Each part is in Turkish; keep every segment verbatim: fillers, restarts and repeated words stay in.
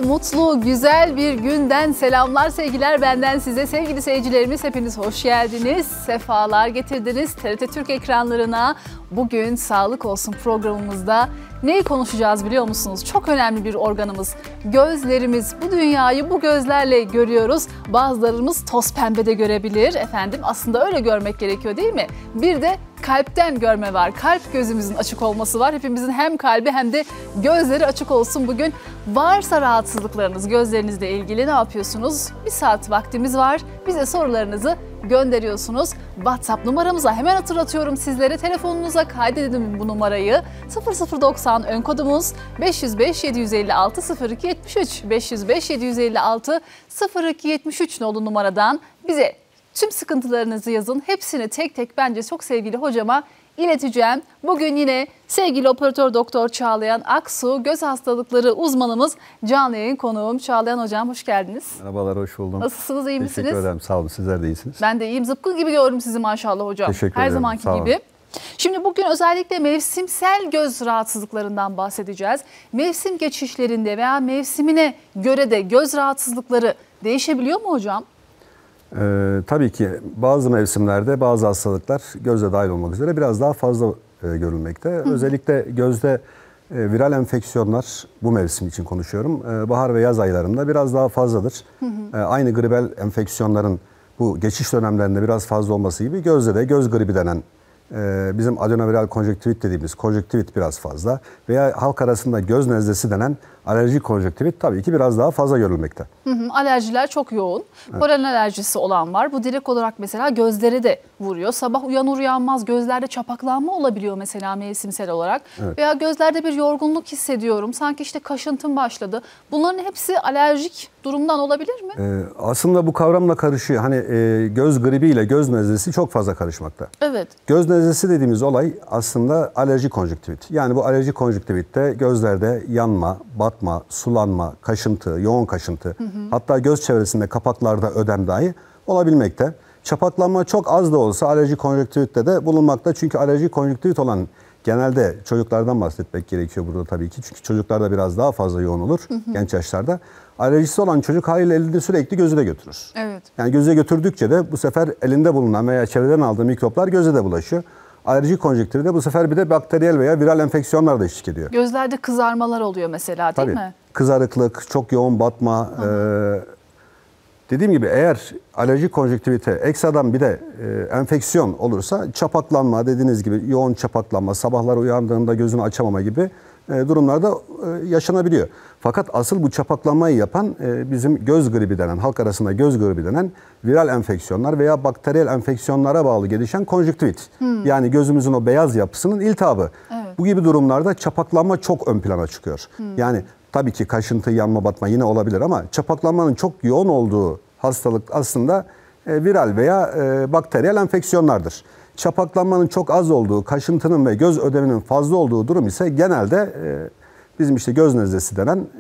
mutlu, güzel bir günden selamlar, sevgiler benden size. Sevgili seyircilerimiz, hepiniz hoş geldiniz, sefalar getirdiniz T R T Türk ekranlarına. Bugün Sağlık Olsun programımızda neyi konuşacağız biliyor musunuz? Çok önemli bir organımız. Gözlerimiz. Bu dünyayı bu gözlerle görüyoruz. Bazılarımız toz pembe de görebilir efendim. Aslında öyle görmek gerekiyor değil mi? Bir de kalpten görme var. Kalp gözümüzün açık olması var. Hepimizin hem kalbi hem de gözleri açık olsun bugün. Varsa rahatsızlıklarınız gözlerinizle ilgili ne yapıyorsunuz? Bir saat vaktimiz var. Bize sorularınızı gönderiyorsunuz. WhatsApp numaramıza hemen hatırlatıyorum sizlere. Telefonunuza kaydedin bu numarayı. sıfır sıfır doksan ön kodumuz beş yüz beş yedi yüz elli altı sıfır iki yetmiş üç beş yüz beş yedi yüz elli altı sıfır iki yetmiş üç nolu numaradan bize tüm sıkıntılarınızı yazın. Hepsini tek tek bence çok sevgili hocama ileteceğim. Bugün yine sevgili operatör doktor Çağlayan Aksu, göz hastalıkları uzmanımız, canlı yayın konuğum. Çağlayan hocam hoş geldiniz. Merhabalar, hoş buldum. Nasılsınız, iyi misiniz? Teşekkür ederim, sağ olun. Sizler de iyisiniz. Ben de iyiyim. Zıpkın gibi gördüm sizi maşallah hocam. Teşekkür Her ederim. zamanki Sağ olun. gibi. Şimdi bugün özellikle mevsimsel göz rahatsızlıklarından bahsedeceğiz. Mevsim geçişlerinde veya mevsimine göre de göz rahatsızlıkları değişebiliyor mu hocam? Ee, tabii ki bazı mevsimlerde bazı hastalıklar gözle dahil olmak üzere biraz daha fazla e, görülmekte. Hı. Özellikle gözde e, viral enfeksiyonlar, bu mevsim için konuşuyorum, e, bahar ve yaz aylarında biraz daha fazladır. Hı hı. E, aynı gribel enfeksiyonların bu geçiş dönemlerinde biraz fazla olması gibi gözde de göz gribi denen e, bizim adenoviral konjonktivit dediğimiz konjonktivit biraz fazla veya halk arasında göz nezlesi denen alerjik konjonktivit tabii ki biraz daha fazla görülmekte. Hı hı, alerjiler çok yoğun. Evet. Polen alerjisi olan var. Bu direkt olarak mesela gözleri de vuruyor. Sabah uyanır uyanmaz gözlerde çapaklanma olabiliyor mesela mevsimsel olarak. Evet. Veya gözlerde bir yorgunluk hissediyorum. Sanki işte kaşıntım başladı. Bunların hepsi alerjik durumdan olabilir mi? Ee, aslında bu kavramla karışıyor. Hani e, göz gribi ile göz nezlesi çok fazla karışmakta. Evet. Göz nezlesi dediğimiz olay aslında alerjik konjonktivit. Yani bu alerjik konjonktivitte gözlerde yanma, batma, sulanma, kaşıntı, yoğun kaşıntı, hı hı. hatta göz çevresinde kapaklarda ödem dahi olabilmekte. Çapaklanma çok az da olsa alerjik konjonktivitte de bulunmakta. Çünkü alerjik konjonktivit olan genelde çocuklardan bahsetmek gerekiyor burada tabii ki. Çünkü çocuklarda biraz daha fazla yoğun olur, hı hı. genç yaşlarda. Alerjisi olan çocuk haliyle elinde sürekli gözü de götürür. Evet. Yani göze götürdükçe de bu sefer elinde bulunan veya çevreden aldığı mikroplar göze de bulaşıyor. Alerjik konjonktivite bu sefer bir de bakteriyel veya viral enfeksiyonlar da eşlik ediyor. Gözlerde kızarmalar oluyor mesela değil Tabii. mi? Kızarıklık, çok yoğun batma. E, dediğim gibi eğer alerjik konjonktivite ekstradan bir de e, enfeksiyon olursa çapaklanma, dediğiniz gibi yoğun çapaklanma, sabahlar uyandığında gözünü açamama gibi e, durumlarda e, yaşanabiliyor. Fakat asıl bu çapaklanmayı yapan e, bizim göz gribi denen, halk arasında göz gribi denen viral enfeksiyonlar veya bakteriyel enfeksiyonlara bağlı gelişen konjonktivit. Hmm. Yani gözümüzün o beyaz yapısının iltihabı. Evet. Bu gibi durumlarda çapaklanma çok ön plana çıkıyor. Hmm. Yani tabii ki kaşıntı, yanma, batma yine olabilir ama çapaklanmanın çok yoğun olduğu hastalık aslında e, viral veya e, bakteriyel enfeksiyonlardır. Çapaklanmanın çok az olduğu, kaşıntının ve göz ödeminin fazla olduğu durum ise genelde e, bizim işte göz nezlesi denen e,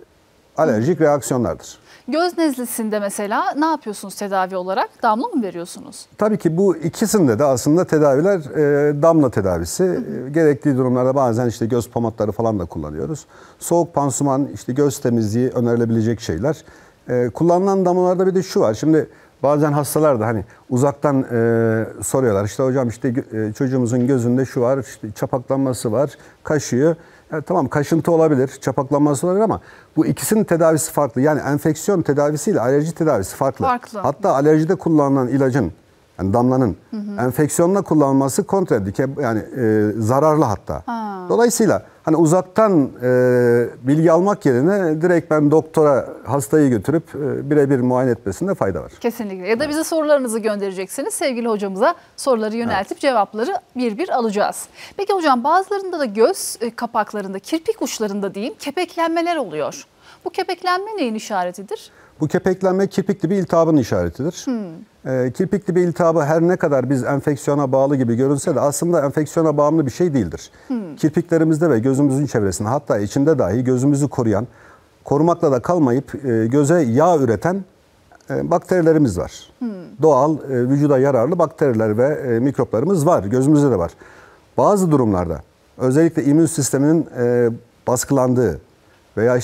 alerjik reaksiyonlardır. Göz nezlesinde mesela ne yapıyorsunuz tedavi olarak? Damla mı veriyorsunuz? Tabii ki bu ikisinde de aslında tedaviler e, damla tedavisi. Hı hı. E, gerektiği durumlarda bazen işte göz pamatları falan da kullanıyoruz. Soğuk pansuman, işte göz temizliği önerilebilecek şeyler. E, kullanılan damlalarda bir de şu var. Şimdi bazen hastalar da hani uzaktan e, soruyorlar. İşte hocam işte e, çocuğumuzun gözünde şu var, işte çapaklanması var, kaşıyor. Yani tamam, kaşıntı olabilir, çapaklanması olabilir ama bu ikisinin tedavisi farklı. Yani enfeksiyon tedavisiyle alerji tedavisi farklı. Farklı. Hatta alerjide kullanılan ilacın, yani damlanın hı hı. enfeksiyonla kullanılması kontradike, yani e, zararlı hatta. Ha. Dolayısıyla hani uzaktan e, bilgi almak yerine direkt ben doktora hastayı götürüp e, birebir muayene etmesinde fayda var. Kesinlikle. Ya da bize sorularınızı göndereceksiniz. Sevgili hocamıza soruları yöneltip evet. cevapları bir bir alacağız. Peki hocam, bazılarında da göz kapaklarında, kirpik uçlarında diyeyim, kepeklenmeler oluyor. Bu kepeklenme neyin işaretidir? Bu kepeklenme kirpikli bir iltihabın işaretidir. Hmm. E, kirpikli bir iltihabı her ne kadar biz enfeksiyona bağlı gibi görünse de aslında enfeksiyona bağımlı bir şey değildir. Hmm. Kirpiklerimizde ve gözümüzün çevresinde, hatta içinde dahi gözümüzü koruyan, korumakla da kalmayıp e, göze yağ üreten e, bakterilerimiz var. Hmm. Doğal, e, vücuda yararlı bakteriler ve e, mikroplarımız var. Gözümüzde de var. Bazı durumlarda özellikle immün sisteminin e, baskılandığı veya işte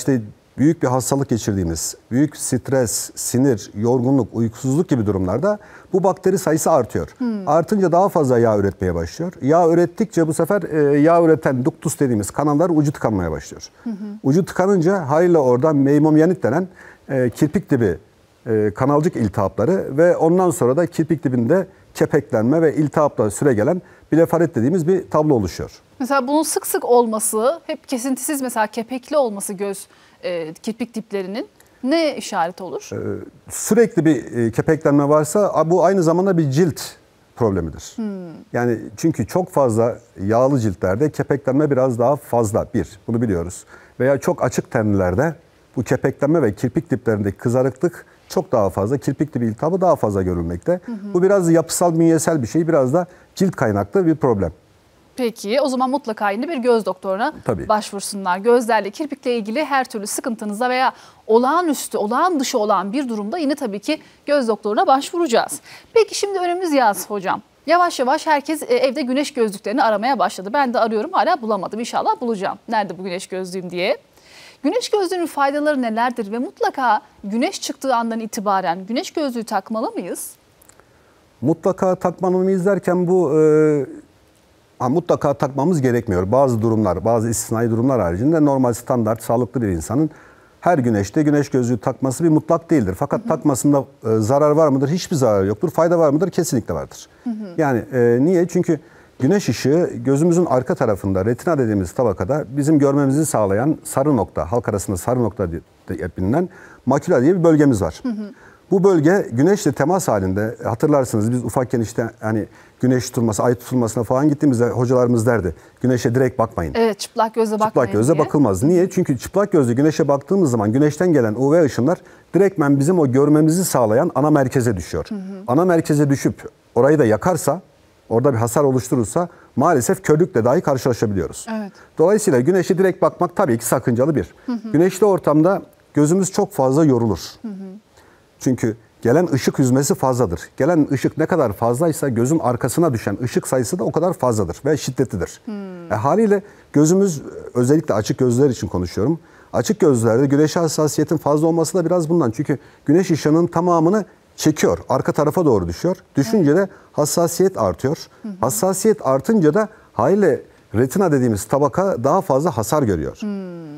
büyük bir hastalık geçirdiğimiz, büyük stres, sinir, yorgunluk, uykusuzluk gibi durumlarda bu bakteri sayısı artıyor. Hmm. Artınca daha fazla yağ üretmeye başlıyor. Yağ ürettikçe bu sefer e, yağ üreten duktus dediğimiz kanallar ucu tıkanmaya başlıyor. Hı hı. Ucu tıkanınca hayli oradan meymomyenit denen e, kirpik dibi e, kanalcık iltihapları ve ondan sonra da kirpik dibinde kepeklenme ve iltihapla süregelen blefarit dediğimiz bir tablo oluşuyor. Mesela bunun sık sık olması, hep kesintisiz mesela kepekli olması göz e, kirpik diplerinin ne işaret olur? Ee, sürekli bir e, kepeklenme varsa bu aynı zamanda bir cilt problemidir. Hmm. Yani çünkü çok fazla yağlı ciltlerde kepeklenme biraz daha fazla. Bir, bunu biliyoruz. Veya çok açık tenlilerde bu kepeklenme ve kirpik diplerindeki kızarıklık çok daha fazla. Kirpik dibi iltihabı daha fazla görülmekte. Hı hı. Bu biraz yapısal, bünyesel bir şey. Biraz da cilt kaynaklı bir problem. Peki o zaman mutlaka yine bir göz doktoruna Tabii. başvursunlar. Gözlerle, kirpikle ilgili her türlü sıkıntınızda veya olağanüstü, olağan dışı olan bir durumda yine tabii ki göz doktoruna başvuracağız. Peki şimdi önümüz yaz hocam. Yavaş yavaş herkes evde güneş gözlüklerini aramaya başladı. Ben de arıyorum, hala bulamadım. İnşallah bulacağım. Nerede bu güneş gözlüğüm diye. Güneş gözlüğünün faydaları nelerdir ve mutlaka güneş çıktığı andan itibaren güneş gözlüğü takmalı mıyız? Mutlaka takmalı mıyız derken bu e, ha, mutlaka takmamız gerekmiyor. Bazı durumlar, bazı istisnai durumlar haricinde normal standart sağlıklı bir insanın her güneşte güneş gözlüğü takması bir mutlak değildir. Fakat hı hı. takmasında e, zarar var mıdır? Hiçbir zarar yoktur. Fayda var mıdır? Kesinlikle vardır. Hı hı. Yani e, niye? Çünkü güneş ışığı gözümüzün arka tarafında retina dediğimiz tabakada bizim görmemizi sağlayan sarı nokta, halk arasında sarı nokta diye bilinen makula diye bir bölgemiz var. Hı hı. Bu bölge güneşle temas halinde, hatırlarsınız biz ufakken işte hani güneş tutulması, ay tutulmasına falan gittiğimizde hocalarımız derdi güneşe direkt bakmayın. Evet, çıplak gözle bakmayın Çıplak gözle diye. bakılmaz. Niye? Çünkü çıplak gözle güneşe baktığımız zaman güneşten gelen U V ışınlar direktmen bizim o görmemizi sağlayan ana merkeze düşüyor. Hı hı. Ana merkeze düşüp orayı da yakarsa, orada bir hasar oluşturursa maalesef körlükle dahi karşılaşabiliyoruz. Evet. Dolayısıyla güneşe direkt bakmak tabii ki sakıncalı bir. Hı hı. Güneşli ortamda gözümüz çok fazla yorulur. Hı hı. Çünkü gelen ışık hüzmesi fazladır. Gelen ışık ne kadar fazlaysa gözün arkasına düşen ışık sayısı da o kadar fazladır ve şiddetlidir. Hmm. E, haliyle gözümüz, özellikle açık gözler için konuşuyorum. Açık gözlerde güneşe hassasiyetin fazla olması da biraz bundan. Çünkü güneş ışığının tamamını çekiyor. Arka tarafa doğru düşüyor. Düşünce de hassasiyet artıyor. Hı hı. Hassasiyet artınca da haliyle retina dediğimiz tabaka daha fazla hasar görüyor. Hmm.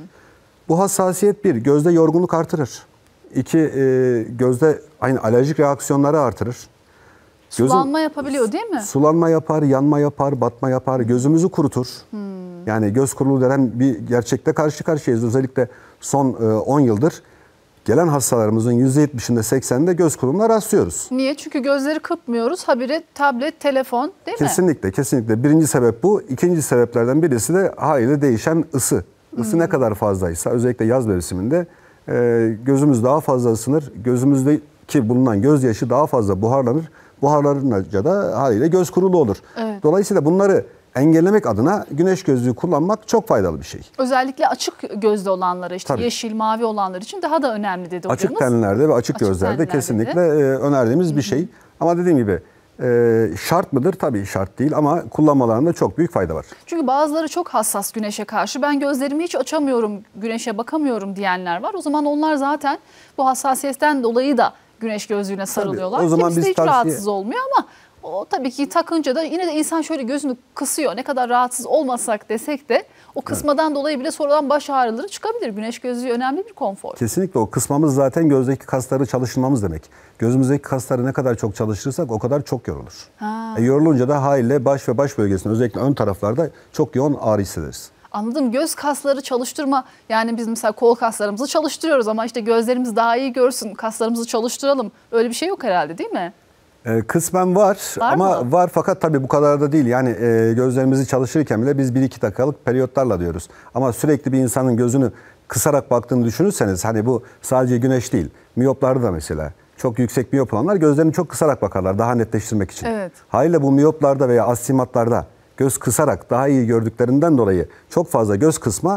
Bu hassasiyet bir, gözde yorgunluk artırır. İki, e, gözde aynı alerjik reaksiyonları artırır. Sulanma Gözün, yapabiliyor değil mi? Sulanma yapar, yanma yapar, batma yapar, gözümüzü kurutur. Hmm. Yani göz kuruluğu denen bir gerçekle karşı karşıyayız. Özellikle son on yıldır gelen hastalarımızın yüzde yetmişinde sekseninde göz kuruluğuna rastlıyoruz. Niye? Çünkü gözleri kırpmıyoruz. Habire tablet, telefon değil mi? Kesinlikle, kesinlikle. Birinci sebep bu. İkinci sebeplerden birisi de hayli değişen ısı. Isı hmm. ne kadar fazlaysa özellikle yaz mevsiminde Ee, gözümüz daha fazla ısınır. Gözümüzdeki bulunan gözyaşı daha fazla buharlanır. Buharlanınca da haliyle göz kuruluğu olur. Evet. Dolayısıyla bunları engellemek adına güneş gözlüğü kullanmak çok faydalı bir şey. Özellikle açık gözlü olanlara, işte Tabii. yeşil, mavi olanlar için daha da önemli dedi hocamız. Açık tenlilerde ve açık, açık gözlerde kesinlikle e, önerdiğimiz Hı-hı. bir şey. Ama dediğim gibi Ee, şart mıdır? Tabii şart değil ama kullanmalarında çok büyük fayda var. Çünkü bazıları çok hassas güneşe karşı. Ben gözlerimi hiç açamıyorum, güneşe bakamıyorum diyenler var. O zaman onlar zaten bu hassasiyetten dolayı da güneş gözlüğüne sarılıyorlar. Tabii, o zaman Kimisi biz hiç tavsiye... rahatsız olmuyor ama o tabii ki takınca da yine de insan şöyle gözünü kısıyor. Ne kadar rahatsız olmasak desek de o kısmadan evet. dolayı bile sonradan baş ağrıları çıkabilir. Güneş gözlüğü önemli bir konfor. Kesinlikle o kısmamız zaten gözdeki kasları çalıştırmamız demek. Gözümüzdeki kasları ne kadar çok çalıştırırsak o kadar çok yorulur. E, yorulunca da haliyle baş ve baş bölgesinde özellikle ön taraflarda çok yoğun ağrı hissederiz. Anladım. Göz kasları çalıştırma. Yani biz mesela kol kaslarımızı çalıştırıyoruz ama işte gözlerimiz daha iyi görsün, kaslarımızı çalıştıralım. Öyle bir şey yok herhalde değil mi? Ee, kısmen var, var ama mı? var fakat tabii bu kadar da değil. Yani e, gözlerimizi çalışırken bile biz bir iki dakikalık periyotlarla diyoruz. Ama sürekli bir insanın gözünü kısarak baktığını düşünürseniz hani bu sadece güneş değil. Miyoplarda da mesela çok yüksek miyop olanlar gözlerini çok kısarak bakarlar daha netleştirmek için. Evet. Haliyle bu miyoplarda veya astigmatlarda göz kısarak daha iyi gördüklerinden dolayı çok fazla göz kısma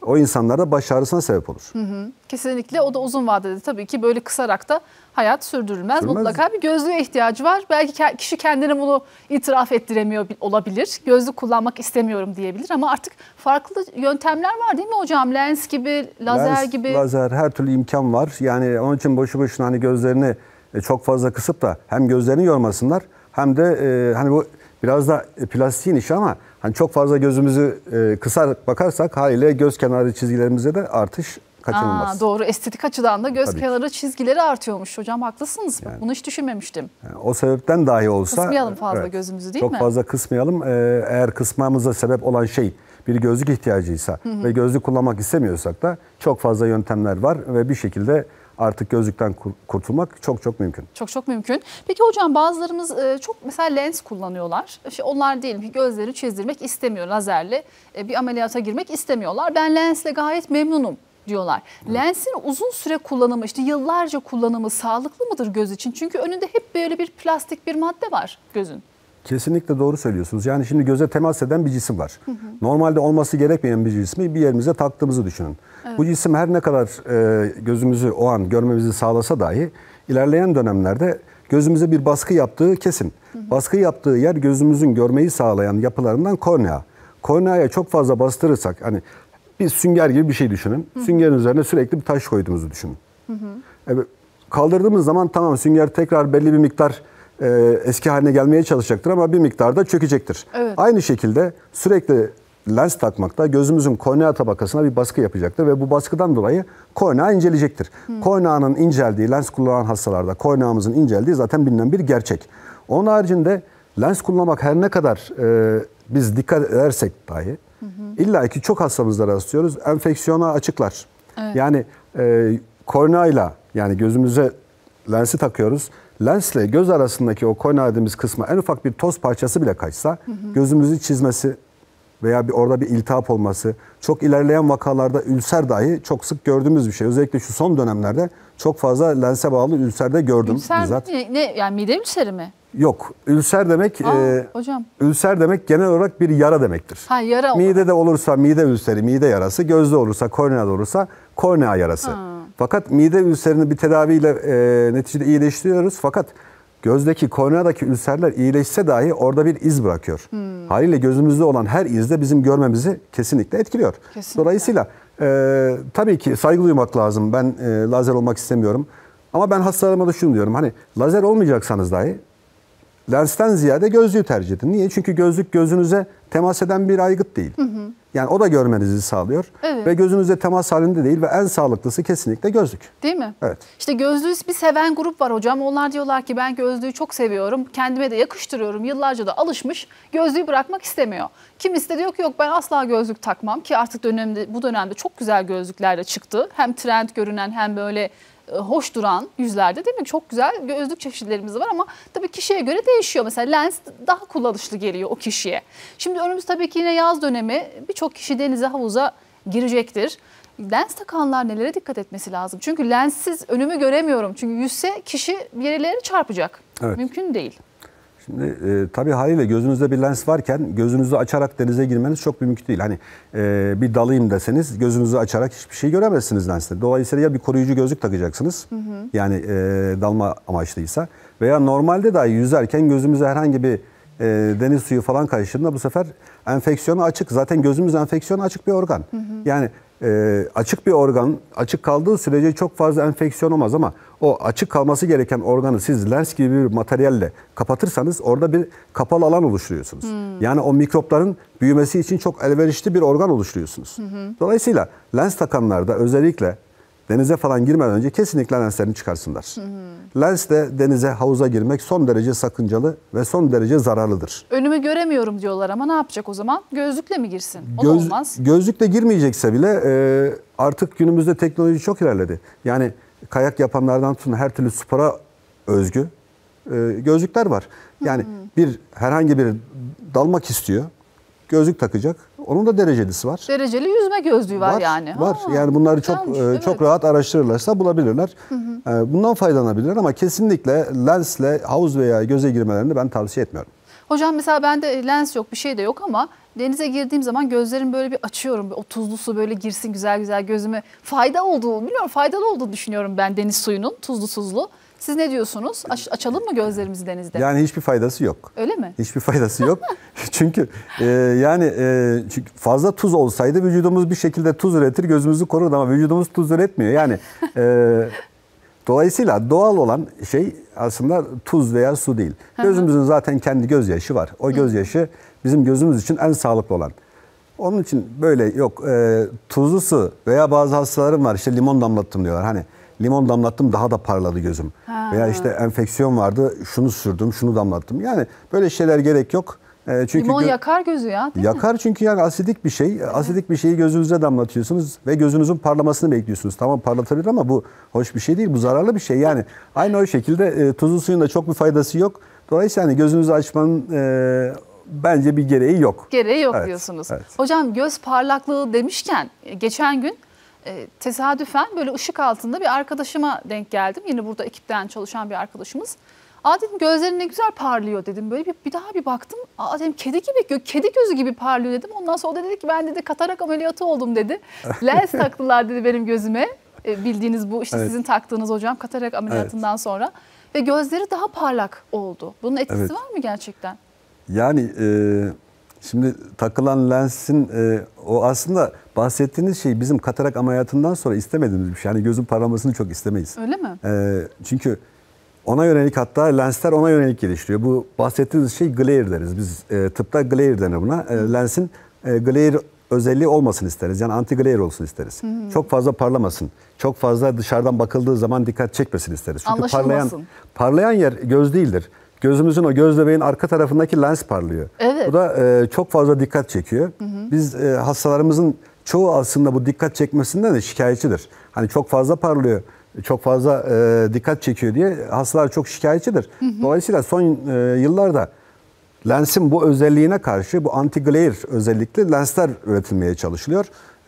o insanlarda baş ağrısına sebep olur. Hı hı. Kesinlikle o da uzun vadede tabii ki böyle kısarak da hayat sürdürülmez. Sürmez. Mutlaka bir gözlüğe ihtiyacı var. Belki kişi kendine bunu itiraf ettiremiyor olabilir. Gözlük kullanmak istemiyorum diyebilir ama artık farklı yöntemler var değil mi hocam? Lens gibi, lazer Lens, gibi. Lazer, her türlü imkan var. Yani onun için boşu boşuna hani gözlerini çok fazla kısıp da hem gözlerini yormasınlar hem de e, hani bu biraz da plastiğin işi ama hani çok fazla gözümüzü e, kısar bakarsak haliyle göz kenarı çizgilerimize de artış kaçınılmaz. Aa, doğru, estetik açıdan da göz Tabii kenarı çizgileri artıyormuş hocam, haklısınız. Yani, bunu hiç düşünmemiştim. Yani o sebepten dahi olsa. Kısmayalım fazla evet, gözümüzü değil çok mi? Çok fazla kısmayalım. Ee, eğer kısmamıza sebep olan şey bir gözlük ihtiyacıysa hı hı. ve gözlük kullanmak istemiyorsak da çok fazla yöntemler var ve bir şekilde artık gözlükten kurtulmak çok çok mümkün. Çok çok mümkün. Peki hocam bazılarımız çok mesela lens kullanıyorlar. İşte onlar diyelim ki gözlerini çizdirmek istemiyor, lazerle bir ameliyata girmek istemiyorlar. Ben lensle gayet memnunum diyorlar. Evet. Lensin uzun süre kullanımı, işte yıllarca kullanımı sağlıklı mıdır göz için? Çünkü önünde hep böyle bir plastik bir madde var gözün. Kesinlikle doğru söylüyorsunuz. Yani şimdi göze temas eden bir cisim var. Hı hı. Normalde olması gerekmeyen bir cismi bir yerimize taktığımızı düşünün. Evet. Bu cisim her ne kadar e, gözümüzü o an görmemizi sağlasa dahi ilerleyen dönemlerde gözümüze bir baskı yaptığı kesin. Hı hı. Baskı yaptığı yer gözümüzün görmeyi sağlayan yapılarından kornea. Korneaya çok fazla bastırırsak hani bir sünger gibi bir şey düşünün. Hı hı. Süngerin üzerine sürekli bir taş koyduğumuzu düşünün. Hı hı. Evet, kaldırdığımız zaman tamam sünger tekrar belli bir miktar e, eski haline gelmeye çalışacaktır ama bir miktarda çökecektir. Evet. Aynı şekilde sürekli lens takmakta gözümüzün kornea tabakasına bir baskı yapacaktır ve bu baskıdan dolayı kornea inceleyecektir. Hı. Korneanın inceldiği, lens kullanan hastalarda korneamızın inceldiği zaten bilinen bir gerçek. Onun haricinde lens kullanmak her ne kadar e, biz dikkat edersek dahi İlla ki çok hastamızda rastlıyoruz. Enfeksiyona açıklar. Evet. Yani e, korneayla yani gözümüze lensi takıyoruz. Lensle göz arasındaki o kornea dediğimiz kısma en ufak bir toz parçası bile kaçsa hı hı. gözümüzü çizmesi veya bir orada bir iltihap olması, çok ilerleyen vakalarda ülser dahi çok sık gördüğümüz bir şey. Özellikle şu son dönemlerde çok fazla lense bağlı ülserde gördüm. Ülser bizzat. Ne, ne yani mide ülseri mi? Yok. Ülser demek Aa, e, hocam. Ülser demek genel olarak bir yara demektir. Ha, yara Midede olursa mide ülseri, mide yarası, gözde olursa, korneada olursa kornea yarası. Ha. Fakat mide ülserini bir tedaviyle e, neticede iyileştiriyoruz. Fakat gözdeki, korneadaki ülserler iyileşse dahi orada bir iz bırakıyor. Hmm. Haliyle gözümüzde olan her iz de bizim görmemizi kesinlikle etkiliyor. Kesinlikle. Dolayısıyla e, tabii ki saygı duymak lazım. Ben e, lazer olmak istemiyorum. Ama ben hastalarıma da şunu diyorum. Hani lazer olmayacaksanız dahi lensten ziyade gözlüğü tercih edin. Niye? Çünkü gözlük gözünüze temas eden bir aygıt değil. Hı hı. Yani o da görmenizi sağlıyor. Evet. Ve gözünüze temas halinde değil ve en sağlıklısı kesinlikle gözlük. Değil mi? Evet. İşte gözlüğü bir seven grup var hocam. Onlar diyorlar ki ben gözlüğü çok seviyorum. Kendime de yakıştırıyorum. Yıllarca da alışmış. Gözlüğü bırakmak istemiyor. Kimisi de diyor ki yok ben asla gözlük takmam ki artık dönemde bu dönemde çok güzel gözlükler de çıktı. Hem trend görünen hem böyle hoş duran yüzlerde değil mi? Çok güzel gözlük çeşitlerimiz var ama tabii kişiye göre değişiyor. Mesela lens daha kullanışlı geliyor o kişiye. Şimdi önümüz tabii ki yine yaz dönemi. Birçok kişi denize, havuza girecektir. Lens takanlar nelere dikkat etmesi lazım? Çünkü lenssiz önümü göremiyorum. Çünkü yüzse kişi bir yerlere çarpacak. Evet. Mümkün değil. Şimdi e, tabii haliyle gözünüzde bir lens varken gözünüzü açarak denize girmeniz çok mümkün değil. Hani e, bir dalayım deseniz gözünüzü açarak hiçbir şey göremezsiniz lensle. Dolayısıyla ya bir koruyucu gözlük takacaksınız. Hı hı. Yani e, dalma amaçlıysa veya normalde dahi yüzerken gözümüze herhangi bir e, deniz suyu falan karıştığında bu sefer enfeksiyona açık. Zaten gözümüz enfeksiyona açık bir organ. Hı hı. Yani e, açık bir organ açık kaldığı sürece çok fazla enfeksiyon olmaz ama o açık kalması gereken organı siz lens gibi bir materyalle kapatırsanız orada bir kapalı alan oluşturuyorsunuz. Hmm. Yani o mikropların büyümesi için çok elverişli bir organ oluşturuyorsunuz. Hı hı. Dolayısıyla lens takanlarda özellikle denize falan girmeden önce kesinlikle lenslerini çıkarsınlar. Hı hı. Lensle denize, havuza girmek son derece sakıncalı ve son derece zararlıdır. Önümü göremiyorum diyorlar ama ne yapacak o zaman? Gözlükle mi girsin? O Göz, da olmaz. Gözlükle girmeyecekse bile e, artık günümüzde teknoloji çok ilerledi. Yani kayak yapanlardan tutun her türlü spora özgü e, gözlükler var. Yani hı hı. bir herhangi bir dalmak istiyor, gözlük takacak. Onun da derecelisi var. Dereceli yüzme gözlüğü var, var yani. Var. Ha, yani bunları çok güzelmiş, evet. çok rahat araştırırlarsa bulabilirler. Hı hı. Bundan faydalanabilirler ama kesinlikle lensle havuz veya göze girmelerini ben tavsiye etmiyorum. Hocam mesela bende lens yok, bir şey de yok ama denize girdiğim zaman gözlerimi böyle bir açıyorum. O tuzlu su böyle girsin güzel güzel gözüme. Fayda olduğu, biliyorum faydalı olduğunu düşünüyorum ben deniz suyunun, tuzlu tuzlu. Siz ne diyorsunuz? Aç, açalım mı gözlerimizi denizde? Yani hiçbir faydası yok. Öyle mi? Hiçbir faydası yok. çünkü e, yani e, çünkü fazla tuz olsaydı vücudumuz bir şekilde tuz üretir, gözümüzü korurdu ama vücudumuz tuz üretmiyor. Yani e, dolayısıyla doğal olan şey aslında tuz veya su değil. Gözümüzün zaten kendi gözyaşı var. O gözyaşı bizim gözümüz için en sağlıklı olan. Onun için böyle yok e, tuzlu su veya bazı hastalarım var işte limon damlattım diyorlar. Hani limon damlattım daha da parladı gözüm. Ha. Veya işte enfeksiyon vardı şunu sürdüm şunu damlattım. Yani böyle şeyler gerek yok. E, çünkü limon yakar gözü ya değil yakar mi? Çünkü yani asidik bir şey. Evet. Asidik bir şeyi gözünüze damlatıyorsunuz ve gözünüzün parlamasını bekliyorsunuz. Tamam parlatabilir ama bu hoş bir şey değil. Bu zararlı bir şey. Yani aynı o şekilde e, tuzlu suyun da çok bir faydası yok. Dolayısıyla hani gözünüzü açmanın e, bence bir gereği yok. Gereği yok evet, diyorsunuz. Evet. Hocam göz parlaklığı demişken geçen gün e, tesadüfen böyle ışık altında bir arkadaşıma denk geldim. Yine burada ekipten çalışan bir arkadaşımız. Aa dedim gözlerin ne güzel parlıyor dedim. Böyle bir, bir daha bir baktım. Aa dedim kedi gibi, kedi gözü gibi parlıyor dedim. Ondan sonra o da dedi ki ben dedi katarak ameliyatı oldum dedi. Lens taktılar dedi benim gözüme. E, bildiğiniz bu işte evet. Sizin taktığınız hocam katarak ameliyatından evet. sonra. Ve gözleri daha parlak oldu. Bunun etkisi evet. var mı gerçekten? Yani e, şimdi takılan lensin e, o aslında bahsettiğiniz şey bizim katarak ameliyatından sonra istemediğimiz bir şey. Yani gözün parlamasını çok istemeyiz. Öyle mi? E, çünkü ona yönelik hatta lensler ona yönelik geliştiriyor. Bu bahsettiğiniz şey glare deriz. Biz e, tıpta glare denir buna. E, lensin e, glare özelliği olmasını isteriz. Yani anti glare olsun isteriz. Hı hı. Çok fazla parlamasın. Çok fazla dışarıdan bakıldığı zaman dikkat çekmesin isteriz. Çünkü parlayan, parlayan yer göz değildir. Gözümüzün o göz bebeğin arka tarafındaki lens parlıyor. Evet. Bu da e, çok fazla dikkat çekiyor. Hı hı. Biz e, hastalarımızın çoğu aslında bu dikkat çekmesinden de şikayetçidir. Hani çok fazla parlıyor, çok fazla e, dikkat çekiyor diye hastalar çok şikayetçidir. Hı hı. Dolayısıyla son e, yıllarda lensin bu özelliğine karşı bu anti-glare özellikli lensler üretilmeye çalışılıyor.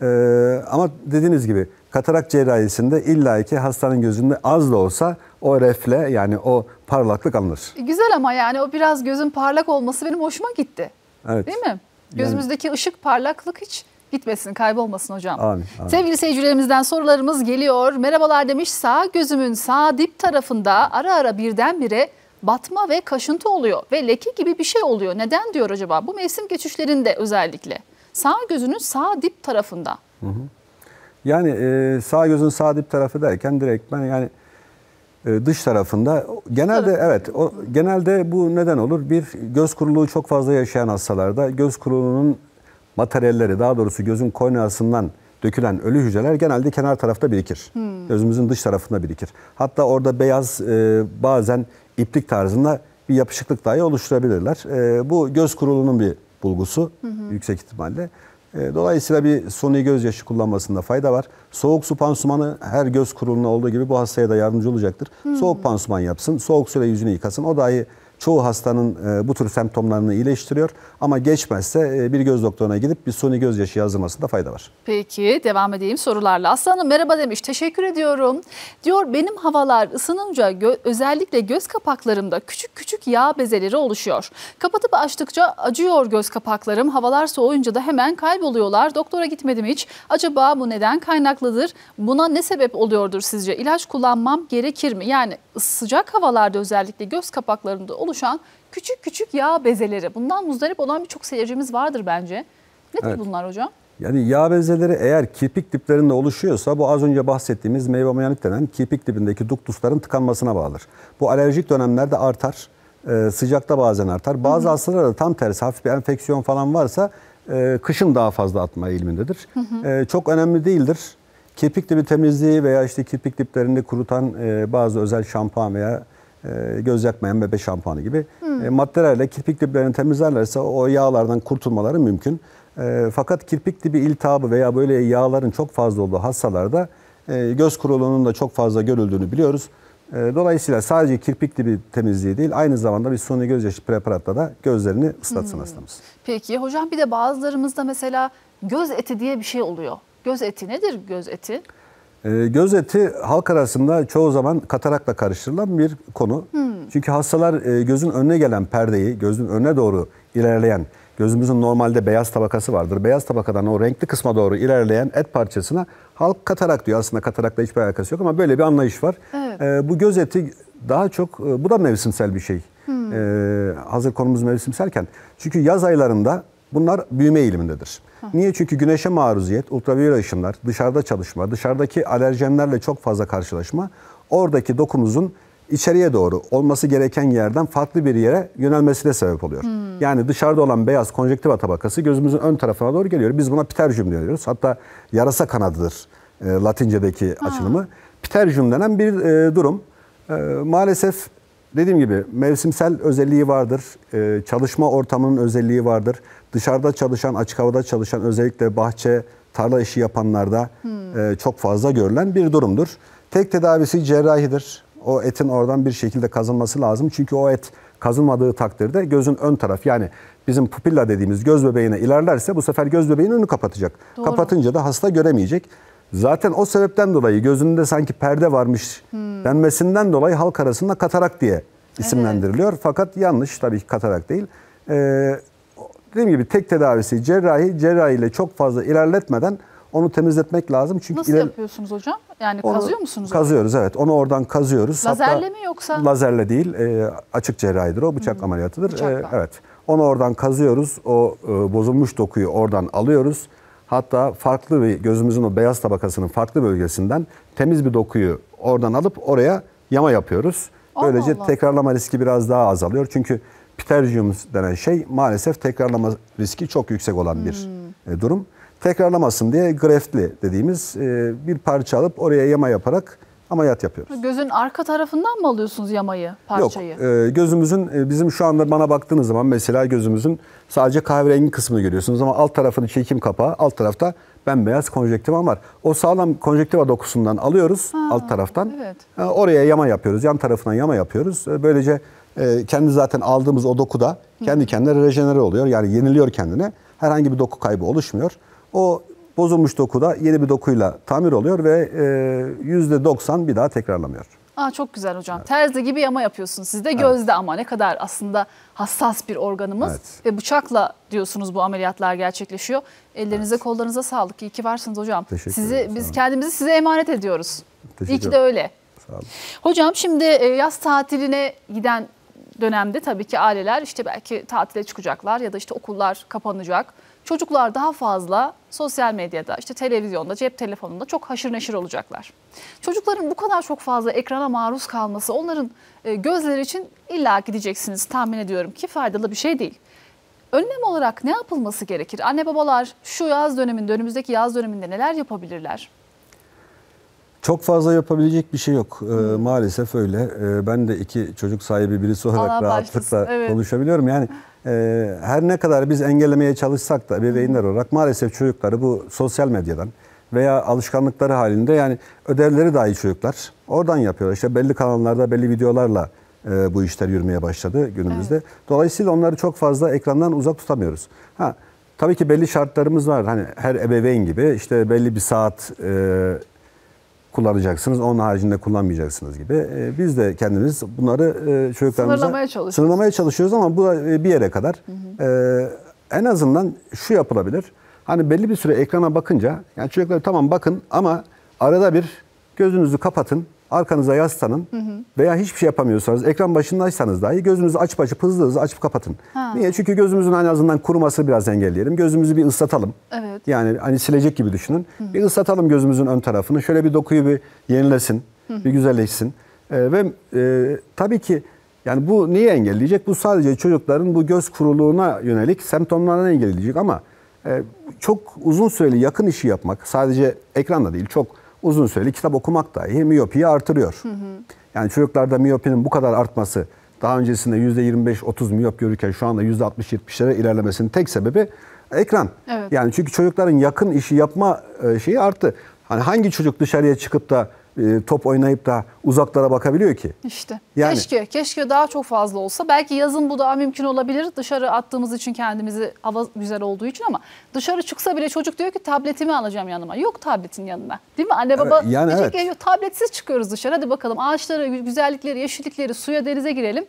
E, ama dediğiniz gibi katarak cerrahisinde illaki hastanın gözünde az da olsa o refle yani o parlaklık alınır. Güzel ama yani o biraz gözün parlak olması benim hoşuma gitti. Evet. Değil mi? Gözümüzdeki yani ışık parlaklık hiç gitmesin, kaybolmasın hocam. Amin, amin. Sevgili seyircilerimizden sorularımız geliyor. Merhabalar demiş, sağ gözümün sağ dip tarafında ara ara birdenbire batma ve kaşıntı oluyor ve leke gibi bir şey oluyor. Neden diyor acaba? Bu mevsim geçişlerinde özellikle. Sağ gözünün sağ dip tarafında. Hı hı. Yani e, sağ gözün sağ dip tarafı derken direkt ben yani e, dış tarafında genelde Tarafı. evet o genelde bu neden olur? Bir göz kuruluğu çok fazla yaşayan hastalarda göz kuruluğunun materyalleri daha doğrusu gözün korneasından dökülen ölü hücreler genelde kenar tarafta birikir. Hmm. Gözümüzün dış tarafında birikir. Hatta orada beyaz e, bazen iplik tarzında bir yapışıklık dahi oluşturabilirler. E, bu göz kuruluğunun bir bulgusu hı hı. yüksek ihtimalle. E, dolayısıyla bir suni gözyaşı kullanmasında fayda var. Soğuk su pansumanı her göz kuruluğuna olduğu gibi bu hastaya da yardımcı olacaktır. Hmm. Soğuk pansuman yapsın, soğuk suyla yüzünü yıkasın. O dahi çoğu hastanın e, bu tür semptomlarını iyileştiriyor. Ama geçmezse e, bir göz doktoruna gidip bir suni gözyaşı yazdırmasında fayda var. Peki devam edeyim sorularla. Aslı Hanım merhaba demiş. Teşekkür ediyorum. Diyor benim havalar ısınınca gö özellikle göz kapaklarımda küçük küçük yağ bezeleri oluşuyor. Kapatıp açtıkça acıyor göz kapaklarım. Havalar soğuyunca da hemen kayboluyorlar. Doktora gitmedim hiç. Acaba bu neden kaynaklıdır? Buna ne sebep oluyordur sizce? İlaç kullanmam gerekir mi? Yani sıcak havalarda özellikle göz kapaklarında oluşan küçük küçük yağ bezeleri. Bundan muzdarip olan birçok seyircimiz vardır bence. Nedir evet. bunlar hocam? Yani yağ bezeleri eğer kirpik diplerinde oluşuyorsa bu az önce bahsettiğimiz meyvemayanit denen kirpik dibindeki duktusların tıkanmasına bağlıdır. Bu alerjik dönemlerde artar. Ee, sıcakta bazen artar. Bazı hastalarda tam tersi hafif bir enfeksiyon falan varsa e, kışın daha fazla atma eğilimindedir. Hı hı. E, çok önemli değildir. Kirpik dibi temizliği veya işte kirpik diplerini kurutan e, bazı özel şampuan veya e, göz yakmayan bebe şampuanı gibi hmm. e, maddelerle kirpik diplerini temizlerlerse o yağlardan kurtulmaları mümkün. E, fakat kirpik dibi iltihabı veya böyle yağların çok fazla olduğu hastalarda e, göz kuruluğunun da çok fazla görüldüğünü biliyoruz. E, dolayısıyla sadece kirpik dibi temizliği değil aynı zamanda bir suni gözyaşı preparatla da gözlerini ıslatsın hmm. hastamız. Peki hocam bir de bazılarımızda mesela göz eti diye bir şey oluyor. Göz eti nedir göz eti? E, göz eti halk arasında çoğu zaman katarakla karıştırılan bir konu. Hmm. Çünkü hastalar e, gözün önüne gelen perdeyi, gözün önüne doğru ilerleyen gözümüzün normalde beyaz tabakası vardır. Beyaz tabakadan o renkli kısma doğru ilerleyen et parçasına halk katarak diyor. Aslında katarakla hiçbir alakası yok ama böyle bir anlayış var. Evet. E, bu göz eti daha çok, e, bu da mevsimsel bir şey. Hmm. E, hazır konumuz mevsimselken. Çünkü yaz aylarında bunlar büyüme eğilimindedir. Hı. Niye? Çünkü güneşe maruziyet, ultraviyole ışınlar, dışarıda çalışma, dışarıdaki alerjenlerle çok fazla karşılaşma, oradaki dokumuzun içeriye doğru olması gereken yerden farklı bir yere yönelmesine sebep oluyor. Hmm. Yani dışarıda olan beyaz konjektiva tabakası gözümüzün ön tarafına doğru geliyor. Biz buna pterygium diyoruz. Hatta yarasa kanadıdır e, Latincedeki ha. açılımı. Pterygium denen bir e, durum. E, maalesef dediğim gibi mevsimsel özelliği vardır. E, çalışma ortamının özelliği vardır. Dışarıda çalışan, açık havada çalışan, özellikle bahçe, tarla işi yapanlarda hmm. e, çok fazla görülen bir durumdur. Tek tedavisi cerrahidir. O etin oradan bir şekilde kazınması lazım. Çünkü o et kazınmadığı takdirde gözün ön tarafı, yani bizim pupilla dediğimiz göz bebeğine ilerlerse bu sefer göz bebeğinin önünü kapatacak. Doğru. Kapatınca da hasta göremeyecek. Zaten o sebepten dolayı gözünde sanki perde varmış hmm. denmesinden dolayı halk arasında katarak diye isimlendiriliyor. Evet. Fakat yanlış, tabii ki katarak değil. Ee, dediğim gibi tek tedavisi cerrahi. Cerrahiyle çok fazla ilerletmeden onu temizletmek lazım. Çünkü nasıl iler... yapıyorsunuz hocam? Yani onu kazıyor musunuz? Kazıyoruz onu? Evet. Onu oradan kazıyoruz. Lazerle Hatta mi yoksa? Lazerle değil. E, açık cerrahidir o. Bıçak hmm. ameliyatıdır. Bıçakla. E, evet. Onu oradan kazıyoruz. O e, bozulmuş dokuyu oradan alıyoruz. Hatta farklı bir gözümüzün o beyaz tabakasının farklı bölgesinden temiz bir dokuyu oradan alıp oraya yama yapıyoruz. Böylece Allah Allah. tekrarlama riski biraz daha azalıyor. Çünkü pterygium denen şey maalesef tekrarlama riski çok yüksek olan bir hmm. e, durum. Tekrarlamasın diye greftli dediğimiz e, bir parça alıp oraya yama yaparak ameliyat yapıyoruz. Gözün arka tarafından mı alıyorsunuz yamayı, parçayı? Yok. E, gözümüzün, e, bizim şu anda bana baktığınız zaman mesela gözümüzün sadece kahverengi kısmını görüyorsunuz ama alt tarafını çekim kapağı, alt tarafta bembeyaz konjektiva var. O sağlam konjektiva dokusundan alıyoruz ha, alt taraftan. Evet. E, oraya yama yapıyoruz. Yan tarafına yama yapıyoruz. E, böylece e, kendi zaten aldığımız o dokuda kendi Hı. kendine rejenere oluyor. Yani yeniliyor kendine. Herhangi bir doku kaybı oluşmuyor. O bozulmuş dokuda yeni bir dokuyla tamir oluyor ve yüzde doksan bir daha tekrarlamıyor. Aa, çok güzel hocam. Evet. Terzi gibi yama yapıyorsunuz. Sizde evet. gözde ama ne kadar aslında hassas bir organımız. Evet. Ve bıçakla diyorsunuz bu ameliyatlar gerçekleşiyor. Ellerinize evet. kollarınıza sağlık. İyi ki varsınız hocam. Teşekkür Sizi, ederim. Biz kendimizi size emanet ediyoruz. Teşekkür İyi ki de öyle. Sağ olun. Hocam şimdi yaz tatiline giden dönemde tabii ki aileler işte belki tatile çıkacaklar ya da işte okullar kapanacak. Çocuklar daha fazla sosyal medyada, işte televizyonda, cep telefonunda çok haşır neşir olacaklar. Çocukların bu kadar çok fazla ekrana maruz kalması onların gözleri için illa gideceksiniz tahmin ediyorum ki faydalı bir şey değil. Önlem olarak ne yapılması gerekir? Anne babalar şu yaz döneminde, önümüzdeki yaz döneminde neler yapabilirler? Çok fazla yapabilecek bir şey yok. Ee, maalesef öyle. Ee, ben de iki çocuk sahibi birisi olarak Allah rahatlıkla evet. konuşabiliyorum. Yani e, her ne kadar biz engellemeye çalışsak da ebeveynler olarak maalesef çocukları bu sosyal medyadan veya alışkanlıkları halinde, yani ödevleri dahi çocuklar oradan yapıyorlar. İşte belli kanallarda belli videolarla e, bu işler yürümeye başladı günümüzde. Evet. Dolayısıyla onları çok fazla ekrandan uzak tutamıyoruz. Ha, tabii ki belli şartlarımız var. Hani her ebeveyn gibi işte belli bir saat e, kullanacaksınız, onun haricinde kullanmayacaksınız gibi. E, biz de kendimiz bunları e, çocuklarımıza sınırlamaya çalışıyoruz. sınırlamaya çalışıyoruz ama bu da e, bir yere kadar. Hı hı. E, en azından şu yapılabilir. Hani belli bir süre ekrana bakınca, yani çocuklar tamam bakın ama arada bir gözünüzü kapatın, arkanıza yaslanın hı hı. veya hiçbir şey yapamıyorsanız, ekran başındaysanız dahi gözünüzü açıp açıp hızlı hızlı açıp kapatın. Ha. Niye? Çünkü gözümüzün en azından kurumasını biraz engelleyelim. Gözümüzü bir ıslatalım. Evet. Yani hani silecek gibi düşünün. Hı hı. Bir ıslatalım gözümüzün ön tarafını. Şöyle bir dokuyu bir yenilesin, hı hı. bir güzelleşsin. Ee, ve e, tabii ki yani bu neyi engelleyecek? Bu sadece çocukların bu göz kuruluğuna yönelik semptomlarını engelleyecek ama e, çok uzun süreli yakın işi yapmak, sadece ekranda değil, çok uzun süreli kitap okumak dahi miyopiyi artırıyor. Hı hı. Yani çocuklarda miyopinin bu kadar artması, daha öncesinde yüzde yirmi beş otuz miyop görürken şu anda yüzde altmış yetmişlere ilerlemesinin tek sebebi ekran. Evet. Yani çünkü çocukların yakın işi yapma şeyi arttı. Hani hangi çocuk dışarıya çıkıp da top oynayıp da uzaklara bakabiliyor ki? İşte. Yani, keşke, keşke daha çok fazla olsa. Belki yazın bu daha mümkün olabilir. Dışarı attığımız için kendimizi, hava güzel olduğu için, ama dışarı çıksa bile çocuk diyor ki tabletimi alacağım yanıma. Yok tabletin yanına. Değil mi? Anne baba evet, yani diyecek evet. ya tabletsiz çıkıyoruz dışarı. Hadi bakalım ağaçları, güzellikleri, yeşillikleri, suya, denize girelim.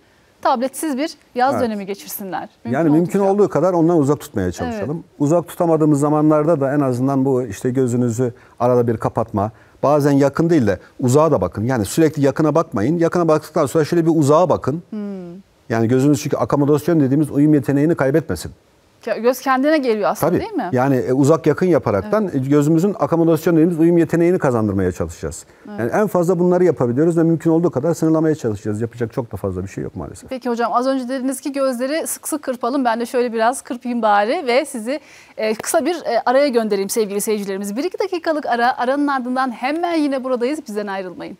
tabletsiz bir yaz Evet. dönemi geçirsinler. Mümkün yani mümkün oldukça. olduğu kadar ondan uzak tutmaya çalışalım. Evet. Uzak tutamadığımız zamanlarda da en azından bu işte gözünüzü arada bir kapatma. Bazen yakın değil de uzağa da bakın. Yani sürekli yakına bakmayın. Yakına baktıktan sonra şöyle bir uzağa bakın. Hmm. Yani gözünüz çünkü akomodasyon dediğimiz uyum yeteneğini kaybetmesin. Göz kendine geliyor aslında Tabii. değil mi? Yani e, uzak yakın yaparaktan evet. gözümüzün akomodasyon dediğimiz uyum yeteneğini kazandırmaya çalışacağız. Evet. Yani en fazla bunları yapabiliyoruz ve mümkün olduğu kadar sınırlamaya çalışacağız. Yapacak çok da fazla bir şey yok maalesef. Peki hocam, az önce dediniz ki gözleri sık sık kırpalım. Ben de şöyle biraz kırpayım bari ve sizi e, kısa bir e, araya göndereyim sevgili seyircilerimiz. Bir iki dakikalık ara, aranın ardından hemen yine buradayız. Bizden ayrılmayın.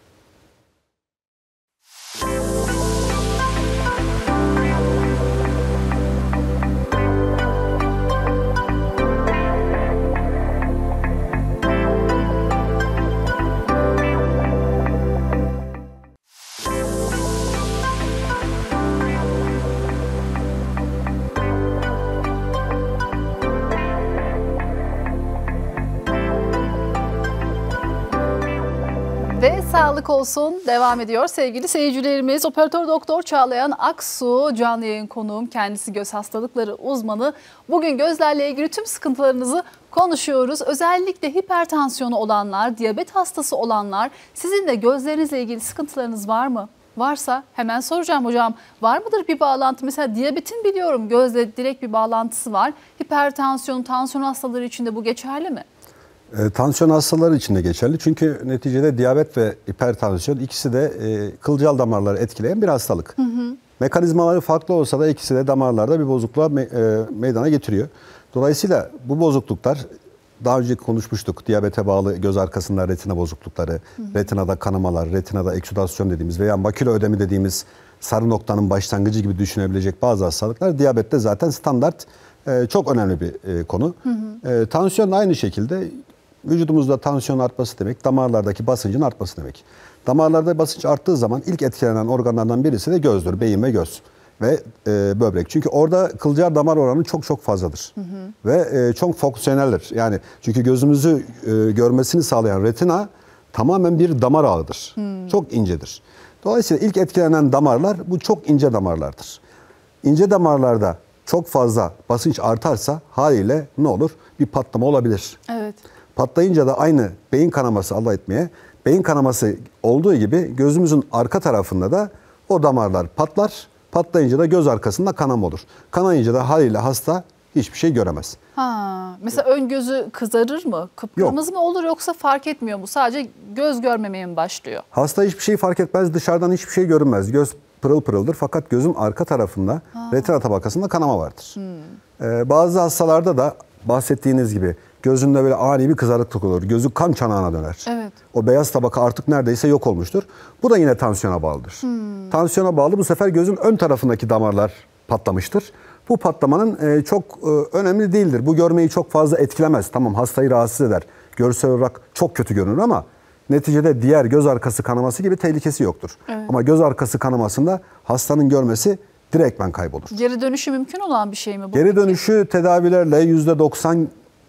Ve sağlık olsun devam ediyor sevgili seyircilerimiz. Operatör Doktor Çağlayan Aksu canlı yayın konuğum. Kendisi göz hastalıkları uzmanı. Bugün gözlerle ilgili tüm sıkıntılarınızı konuşuyoruz. Özellikle hipertansiyonu olanlar, diyabet hastası olanlar, sizin de gözlerinizle ilgili sıkıntılarınız var mı? Varsa hemen soracağım hocam. Var mıdır bir bağlantı? Mesela diyabetin biliyorum gözle direkt bir bağlantısı var. Hipertansiyon, tansiyon hastaları için de bu geçerli mi? E, tansiyon hastaları için de geçerli. Çünkü neticede diyabet ve hipertansiyon ikisi de e, kılcal damarları etkileyen bir hastalık. Hı hı. Mekanizmaları farklı olsa da ikisi de damarlarda bir bozukluğa me, e, meydana getiriyor. Dolayısıyla bu bozukluklar, daha önce konuşmuştuk. Diyabete bağlı göz arkasında retina bozuklukları, hı hı. retinada kanamalar, retinada eksüdasyon dediğimiz veya makula ödemi dediğimiz sarı noktanın başlangıcı gibi düşünebilecek bazı hastalıklar diyabette zaten standart e, çok önemli bir e, konu. Hı hı. E, tansiyon da aynı şekilde. Vücudumuzda tansiyon artması demek, damarlardaki basıncın artması demek. Damarlarda basınç arttığı zaman ilk etkilenen organlardan birisi de gözdür, beyin ve göz ve e, böbrek. Çünkü orada kılcal damar oranı çok çok fazladır. Hı hı. Ve e, çok fonksiyoneldir. Yani çünkü gözümüzü e, görmesini sağlayan retina tamamen bir damar ağıdır. Hı. Çok incedir. Dolayısıyla ilk etkilenen damarlar bu çok ince damarlardır. İnce damarlarda çok fazla basınç artarsa haliyle ne olur? Bir patlama olabilir. Evet. Patlayınca da aynı beyin kanaması Allah etmeye, beyin kanaması olduğu gibi gözümüzün arka tarafında da o damarlar patlar. Patlayınca da göz arkasında kanama olur. Kanayınca da haliyle hasta hiçbir şey göremez. Ha, mesela ön gözü kızarır mı? Kıpkırmızı mı olur yoksa fark etmiyor mu? Sadece göz görmemeye mi başlıyor? Hasta hiçbir şey fark etmez. Dışarıdan hiçbir şey görünmez. Göz pırıl pırıldır. Fakat gözün arka tarafında ha. retina tabakasında kanama vardır. Hmm. Ee, bazı hastalarda da bahsettiğiniz gibi gözünde böyle ani bir kızarıklık olur. Gözü kan çanağına döner. Evet. O beyaz tabaka artık neredeyse yok olmuştur. Bu da yine tansiyona bağlıdır. Hmm. Tansiyona bağlı bu sefer gözün ön tarafındaki damarlar patlamıştır. Bu patlamanın çok önemli değildir. Bu görmeyi çok fazla etkilemez. Tamam, hastayı rahatsız eder. Görsel olarak çok kötü görünür ama neticede diğer göz arkası kanaması gibi tehlikesi yoktur. Evet. Ama göz arkası kanamasında hastanın görmesi direktmen kaybolur. Geri dönüşü mümkün olan bir şey mi bu? Geri dönüşü tedavilerle yüzde doksan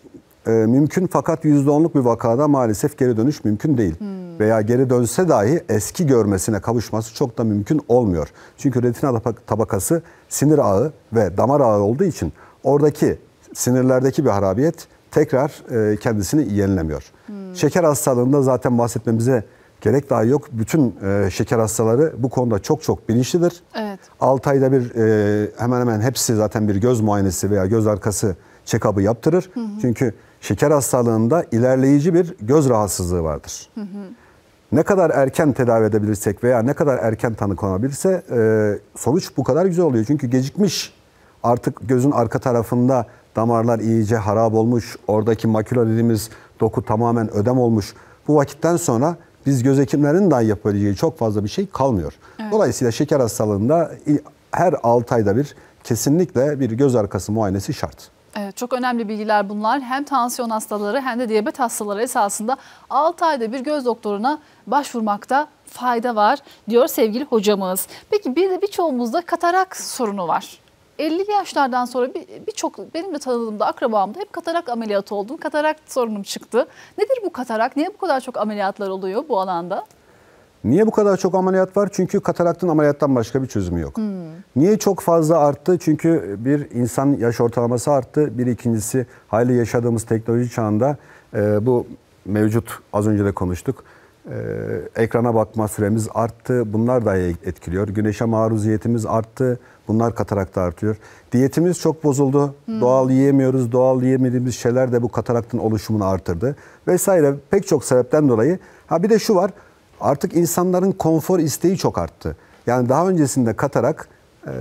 e, mümkün fakat yüzde onluk bir vakada maalesef geri dönüş mümkün değil. Hmm. Veya geri dönse dahi eski görmesine kavuşması çok da mümkün olmuyor. Çünkü retina tabakası sinir ağı ve damar ağı olduğu için oradaki sinirlerdeki bir harabiyet tekrar e, kendisini yenilemiyor. Hmm. Şeker hastalığında zaten bahsetmemize gerek daha yok. Bütün e, şeker hastaları bu konuda çok çok bilinçlidir. Evet. altı ayda bir e, hemen hemen hepsi zaten bir göz muayenesi veya göz arkası check-up'ı yaptırır. Hı hı. Çünkü şeker hastalığında ilerleyici bir göz rahatsızlığı vardır. Hı hı. Ne kadar erken tedavi edebilirsek veya ne kadar erken tanı konabilirse e, sonuç bu kadar güzel oluyor. Çünkü gecikmiş, artık gözün arka tarafında damarlar iyice harap olmuş, oradaki makula dediğimiz doku tamamen ödem olmuş. Bu vakitten sonra biz göz hekimlerinin dahi yapabileceği çok fazla bir şey kalmıyor. Evet. Dolayısıyla şeker hastalığında her altı ayda bir kesinlikle bir göz arkası muayenesi şart. Evet, çok önemli bilgiler bunlar. Hem tansiyon hastaları hem de diyabet hastaları esasında altı ayda bir göz doktoruna başvurmakta fayda var diyor sevgili hocamız. Peki bir de birçoğumuzda katarak sorunu var. elli yaşlardan sonra birçok bir benim de tanıdığımda, akrabamda hep katarak ameliyatı oldum. Katarak sorunum çıktı. Nedir bu katarak? Niye bu kadar çok ameliyatlar oluyor bu alanda? Niye bu kadar çok ameliyat var? Çünkü kataraktın ameliyattan başka bir çözümü yok. Hmm. Niye çok fazla arttı? Çünkü bir insan yaş ortalaması arttı. Bir ikincisi hali yaşadığımız teknoloji çağında e, bu mevcut az önce de konuştuk. E, ekrana bakma süremiz arttı. Bunlar da etkiliyor. Güneşe maruziyetimiz arttı. Bunlar katarakta artıyor. Diyetimiz çok bozuldu. Hmm. Doğal yiyemiyoruz. Doğal yiyemediğimiz şeyler de bu kataraktın oluşumunu artırdı. Vesaire pek çok sebepten dolayı. Ha bir de şu var. Artık insanların konfor isteği çok arttı. Yani daha öncesinde katarak e,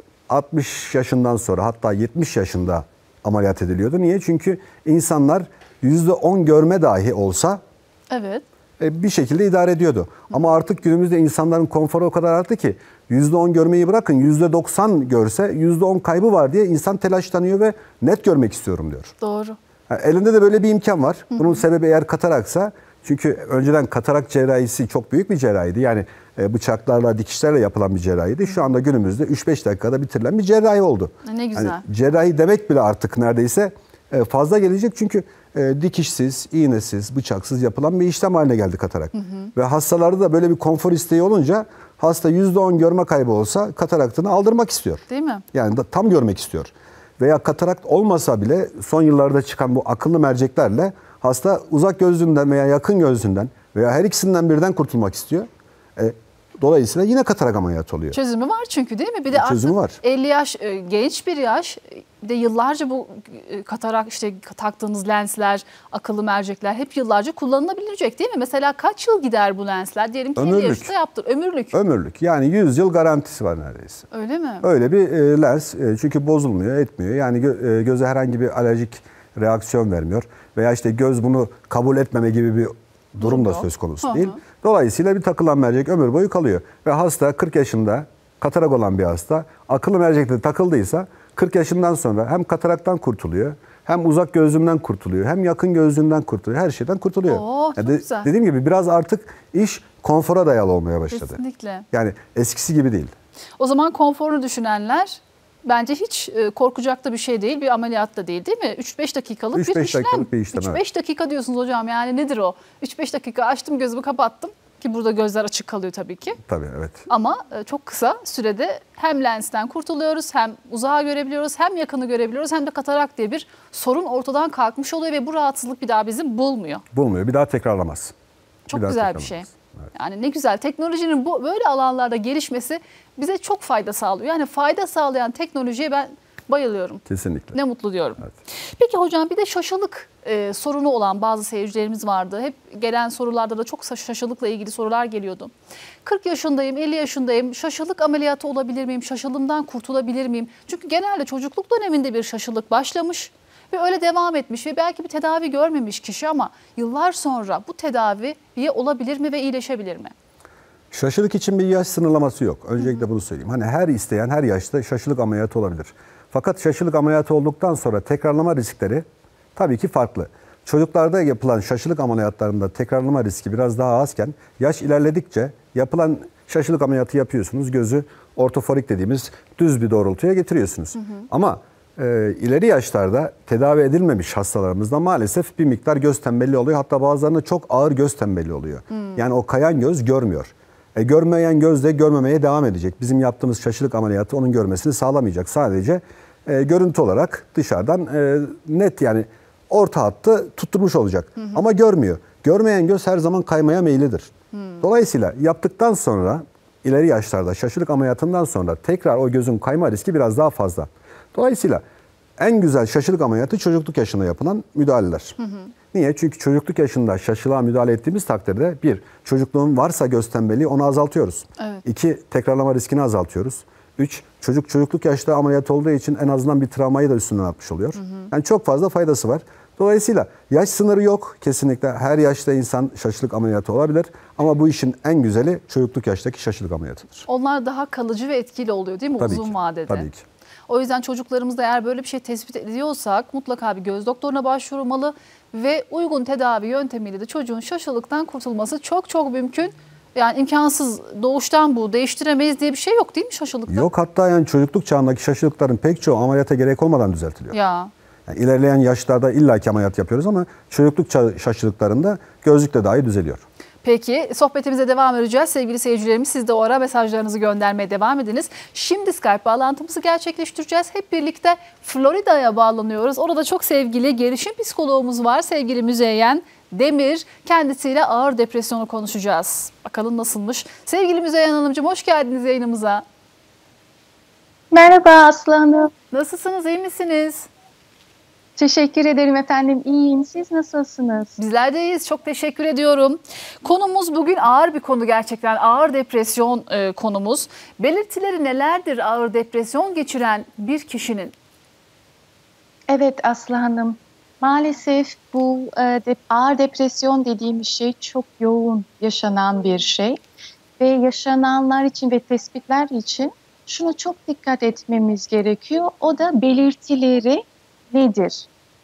altmış yaşından sonra hatta yetmiş yaşında ameliyat ediliyordu. Niye? Çünkü insanlar yüzde on görme dahi olsa evet. e, bir şekilde idare ediyordu. Hı. Ama artık günümüzde insanların konforu o kadar arttı ki yüzde on görmeyi bırakın yüzde doksan görse yüzde on kaybı var diye insan telaşlanıyor ve net görmek istiyorum diyor. Doğru. Yani elinde de böyle bir imkan var. Bunun Hı. sebebi eğer kataraksa. Çünkü önceden katarak cerrahisi çok büyük bir cerrahiydi. Yani bıçaklarla, dikişlerle yapılan bir cerrahiydi. Şu anda günümüzde üç beş dakikada bitirilen bir cerrahi oldu. Ne güzel. Yani cerrahi demek bile artık neredeyse fazla gelecek. Çünkü dikişsiz, iğnesiz, bıçaksız yapılan bir işlem haline geldi katarak. Hı hı. Ve hastalarda da böyle bir konfor isteği olunca hasta yüzde on görme kaybı olsa kataraktını aldırmak istiyor. Değil mi? Yani da tam görmek istiyor. Veya katarakt olmasa bile son yıllarda çıkan bu akıllı merceklerle hasta uzak gözlüğünden veya yakın gözlüğünden veya her ikisinden birden kurtulmak istiyor. E, dolayısıyla yine katarak ameliyatı oluyor. Çözümü var çünkü değil mi? Bir de Çözümü artık var. elli yaş genç bir yaş. Bir de yıllarca bu katarak işte taktığınız lensler, akıllı mercekler hep yıllarca kullanılabilecek değil mi? Mesela kaç yıl gider bu lensler? Diyelim ki elli yaşında yaptır. Ömürlük. Ömürlük. Yani yüz yıl garantisi var neredeyse. Öyle mi? Öyle bir e, lens. E, çünkü bozulmuyor, etmiyor. Yani gö, e, göze herhangi bir alerjik reaksiyon vermiyor. Veya işte göz bunu kabul etmeme gibi bir durum da söz konusu değil. Dolayısıyla bir takılan mercek ömür boyu kalıyor. Ve hasta kırk yaşında katarak olan bir hasta akıllı mercekle takıldıysa kırk yaşından sonra hem kataraktan kurtuluyor, hem uzak gözlüğünden kurtuluyor, hem yakın gözlüğünden kurtuluyor. Her şeyden kurtuluyor. Oo, yani de, güzel. Dediğim gibi biraz artık iş konfora dayalı olmaya başladı. Kesinlikle. Yani eskisi gibi değil. O zaman konforunu düşünenler bence hiç korkacak da bir şey değil. Bir ameliyat da değil değil mi? üç beş dakikalık üç bir beş işlem. dakikalık bir işlem. üç beş evet. dakika diyorsunuz hocam, yani nedir o? üç beş dakika açtım gözümü kapattım. Ki burada gözler açık kalıyor tabii ki. Tabii evet. Ama çok kısa sürede hem lensten kurtuluyoruz, hem uzağa görebiliyoruz, hem yakını görebiliyoruz, hem de katarak diye bir sorun ortadan kalkmış oluyor ve bu rahatsızlık bir daha bizi bulmuyor. Bulmuyor. Bir daha tekrarlamaz. Çok bir güzel bir şey. Evet. Yani ne güzel, teknolojinin bu böyle alanlarda gelişmesi bize çok fayda sağlıyor. Yani fayda sağlayan teknolojiye ben bayılıyorum. Kesinlikle. Ne mutlu diyorum. Evet. Peki hocam, bir de şaşılık e, sorunu olan bazı seyircilerimiz vardı. Hep gelen sorularda da çok şaşılıkla ilgili sorular geliyordu. kırk yaşındayım, elli yaşındayım. Şaşılık ameliyatı olabilir miyim? Şaşılımdan kurtulabilir miyim? Çünkü genelde çocukluk döneminde bir şaşılık başlamış ve öyle devam etmiş ve belki bir tedavi görmemiş kişi, ama yıllar sonra bu tedaviye olabilir mi ve iyileşebilir mi? Şaşılık için bir yaş sınırlaması yok. Öncelikle hı hı. bunu söyleyeyim. Hani her isteyen her yaşta şaşılık ameliyatı olabilir. Fakat şaşılık ameliyatı olduktan sonra tekrarlama riskleri tabii ki farklı. Çocuklarda yapılan şaşılık ameliyatlarında tekrarlama riski biraz daha azken, yaş ilerledikçe yapılan şaşılık ameliyatı yapıyorsunuz. Gözü ortoforik dediğimiz düz bir doğrultuya getiriyorsunuz. Hı hı. Ama e, ileri yaşlarda tedavi edilmemiş hastalarımızda maalesef bir miktar göz tembelliği oluyor. Hatta bazılarında çok ağır göz tembelliği oluyor. Hı. Yani o kayan göz görmüyor. E, görmeyen göz de görmemeye devam edecek. Bizim yaptığımız şaşılık ameliyatı onun görmesini sağlamayacak. Sadece e, görüntü olarak dışarıdan e, net, yani orta hattı tutturmuş olacak. Hı hı. Ama görmüyor. Görmeyen göz her zaman kaymaya meyillidir. Hı. Dolayısıyla yaptıktan sonra ileri yaşlarda şaşılık ameliyatından sonra tekrar o gözün kayma riski biraz daha fazla. Dolayısıyla en güzel şaşılık ameliyatı çocukluk yaşında yapılan müdahaleler. Hı hı. Niye? Çünkü çocukluk yaşında şaşılığa müdahale ettiğimiz takdirde bir, çocukluğun varsa göz tembelliği onu azaltıyoruz. Evet. İki, tekrarlama riskini azaltıyoruz. Üç, çocuk çocukluk yaşta ameliyat olduğu için en azından bir travmayı da üstünden atmış oluyor. Hı hı. Yani çok fazla faydası var. Dolayısıyla yaş sınırı yok. Kesinlikle her yaşta insan şaşılık ameliyatı olabilir. Ama bu işin en güzeli çocukluk yaştaki şaşılık ameliyatıdır. Onlar daha kalıcı ve etkili oluyor değil mi? Tabii uzun ki, vadede? Tabii ki. O yüzden çocuklarımızda eğer böyle bir şey tespit ediyorsak mutlaka bir göz doktoruna başvurmalı ve uygun tedavi yöntemiyle de çocuğun şaşılıktan kurtulması çok çok mümkün. Yani imkansız, doğuştan bu değiştiremeyiz diye bir şey yok değil mi şaşılıkta? Yok, hatta yani çocukluk çağındaki şaşılıkların pek çoğu ameliyata gerek olmadan düzeltiliyor. Ya. Yani ilerleyen yaşlarda illaki ameliyat yapıyoruz ama çocukluk şaşılıklarında gözlükle dahi düzeliyor. Peki sohbetimize devam edeceğiz. Sevgili seyircilerimiz siz de o ara mesajlarınızı göndermeye devam ediniz. Şimdi Skype bağlantımızı gerçekleştireceğiz. Hep birlikte Florida'ya bağlanıyoruz. Orada çok sevgili gelişim psikoloğumuz var. Sevgili Müzeyyen Demir. Kendisiyle ağır depresyonu konuşacağız. Bakalım nasılmış. Sevgili Müzeyyen Hanımcığım hoş geldiniz yayınımıza. Merhaba Aslı Hanım. Nasılsınız, iyi misiniz? Teşekkür ederim efendim. İyiyim. Siz nasılsınız? Bizler de iyiyiz. Çok teşekkür ediyorum. Konumuz bugün ağır bir konu gerçekten. Ağır depresyon e, konumuz. Belirtileri nelerdir ağır depresyon geçiren bir kişinin? Evet Aslı Hanım. Maalesef bu e, de, ağır depresyon dediğimiz şey çok yoğun yaşanan bir şey. Ve yaşananlar için ve tespitler için şuna çok dikkat etmemiz gerekiyor. O da belirtileri nedir?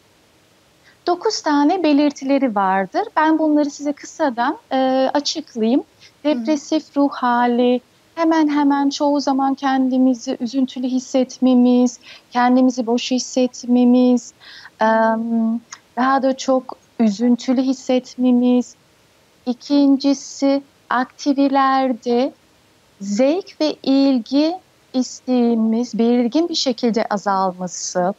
Dokuz tane belirtileri vardır. Ben bunları size kısadan e, açıklayayım. Depresif ruh hali, hemen hemen çoğu zaman kendimizi üzüntülü hissetmemiz, kendimizi boş hissetmemiz, e, daha da çok üzüntülü hissetmemiz. İkincisi aktivitelerde zevk ve ilgi isteğimiz belirgin bir şekilde azalması.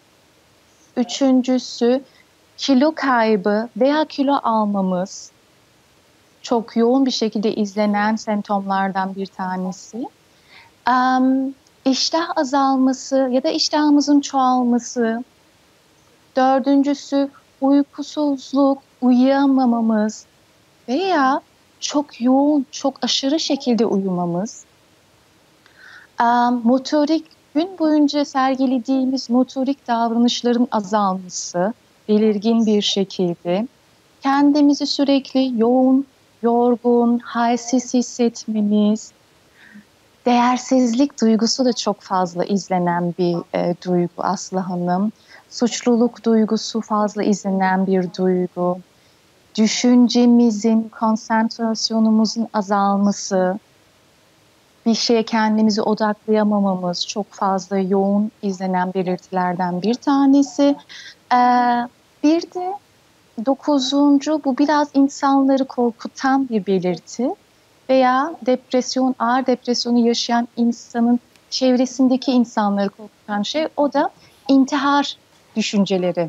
Üçüncüsü kilo kaybı veya kilo almamız çok yoğun bir şekilde izlenen semptomlardan bir tanesi. Um, iştah azalması ya da iştahımızın çoğalması. Dördüncüsü uykusuzluk, uyuyamamamız veya çok yoğun, çok aşırı şekilde uyumamız. Um, motorik, gün boyunca sergilediğimiz motorik davranışların azalması belirgin bir şekilde. Kendimizi sürekli yoğun, yorgun, halsiz hissetmemiz. Değersizlik duygusu da çok fazla izlenen bir e, duygu Aslı Hanım. Suçluluk duygusu fazla izlenen bir duygu. Düşüncemizin, konsantrasyonumuzun azalması, bir şeye kendimizi odaklayamamamız çok fazla yoğun izlenen belirtilerden bir tanesi. Ee, bir de dokuzuncu, bu biraz insanları korkutan bir belirti veya depresyon, ağır depresyonu yaşayan insanın çevresindeki insanları korkutan şey, o da intihar düşünceleri.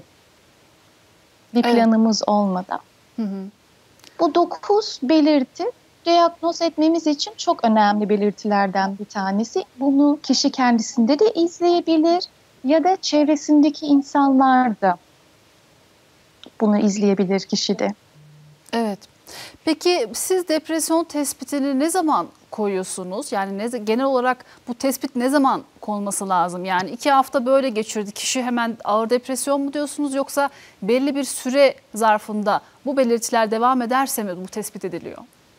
Bir Evet. planımız olmadan. Hı hı. Bu dokuz belirti diagnoz etmemiz için çok önemli belirtilerden bir tanesi. Bunu kişi kendisinde de izleyebilir ya da çevresindeki insanlar da bunu izleyebilir kişide. Evet. Peki siz depresyon tespitini ne zaman koyuyorsunuz? Yani ne, genel olarak bu tespit ne zaman konması lazım? Yani iki hafta böyle geçirdi kişi, hemen ağır depresyon mu diyorsunuz, yoksa belli bir süre zarfında bu belirtiler devam ederse mi bu tespit ediliyor?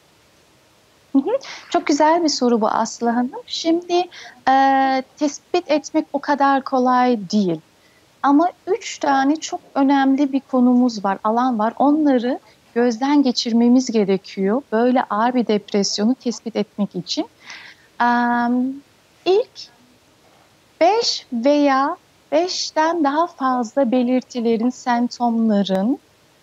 Hı hı. Çok güzel bir soru bu Aslı Hanım. Şimdi e, tespit etmek o kadar kolay değil. Ama üç tane çok önemli bir konumuz var, alan var. Onları gözden geçirmemiz gerekiyor böyle ağır bir depresyonu tespit etmek için. Um, ilk beş veya beşten daha fazla belirtilerin, semptomların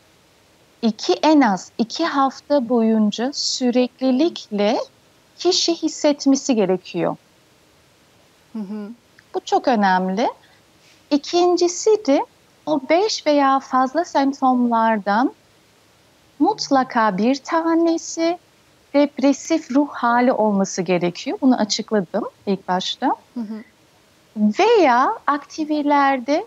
iki en az iki hafta boyunca süreklilikle kişi hissetmesi gerekiyor. Hı hı. Bu çok önemli. İkincisi de o beş veya fazla semptomlardan mutlaka bir tanesi depresif ruh hali olması gerekiyor. Bunu açıkladım ilk başta. Hı hı. Veya aktivitelerde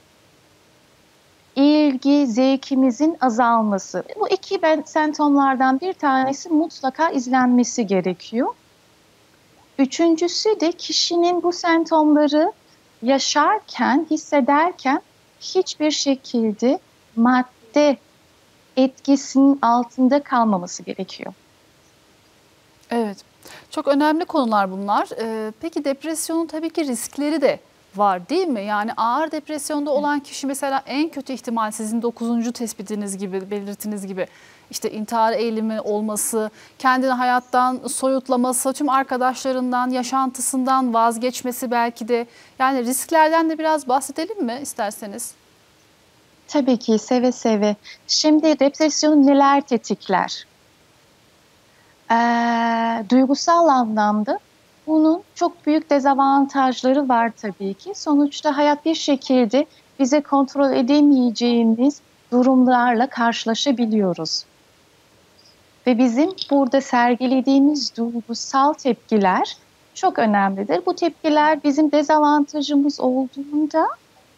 ilgi, zevkimizin azalması. Bu iki ben, semptomlardan bir tanesi mutlaka izlenmesi gerekiyor. Üçüncüsü de kişinin bu semptomları yaşarken, hissederken hiçbir şekilde madde etkisinin altında kalmaması gerekiyor. Evet, çok önemli konular bunlar. Ee, peki depresyonun tabii ki riskleri de var değil mi? Yani ağır depresyonda olan kişi mesela en kötü ihtimal sizin dokuzuncu tespitiniz gibi, belirtiniz gibi işte intihar eğilimi olması, kendini hayattan soyutlaması, tüm arkadaşlarından, yaşantısından vazgeçmesi belki de. Yani risklerden de biraz bahsedelim mi isterseniz? Tabii ki, seve seve. Şimdi depresyonu neler tetikler? e, duygusal anlamda bunun çok büyük dezavantajları var tabii ki. Sonuçta hayat bir şekilde bize kontrol edemeyeceğimiz durumlarla karşılaşabiliyoruz. Ve bizim burada sergilediğimiz duygusal tepkiler çok önemlidir. Bu tepkiler bizim dezavantajımız olduğunda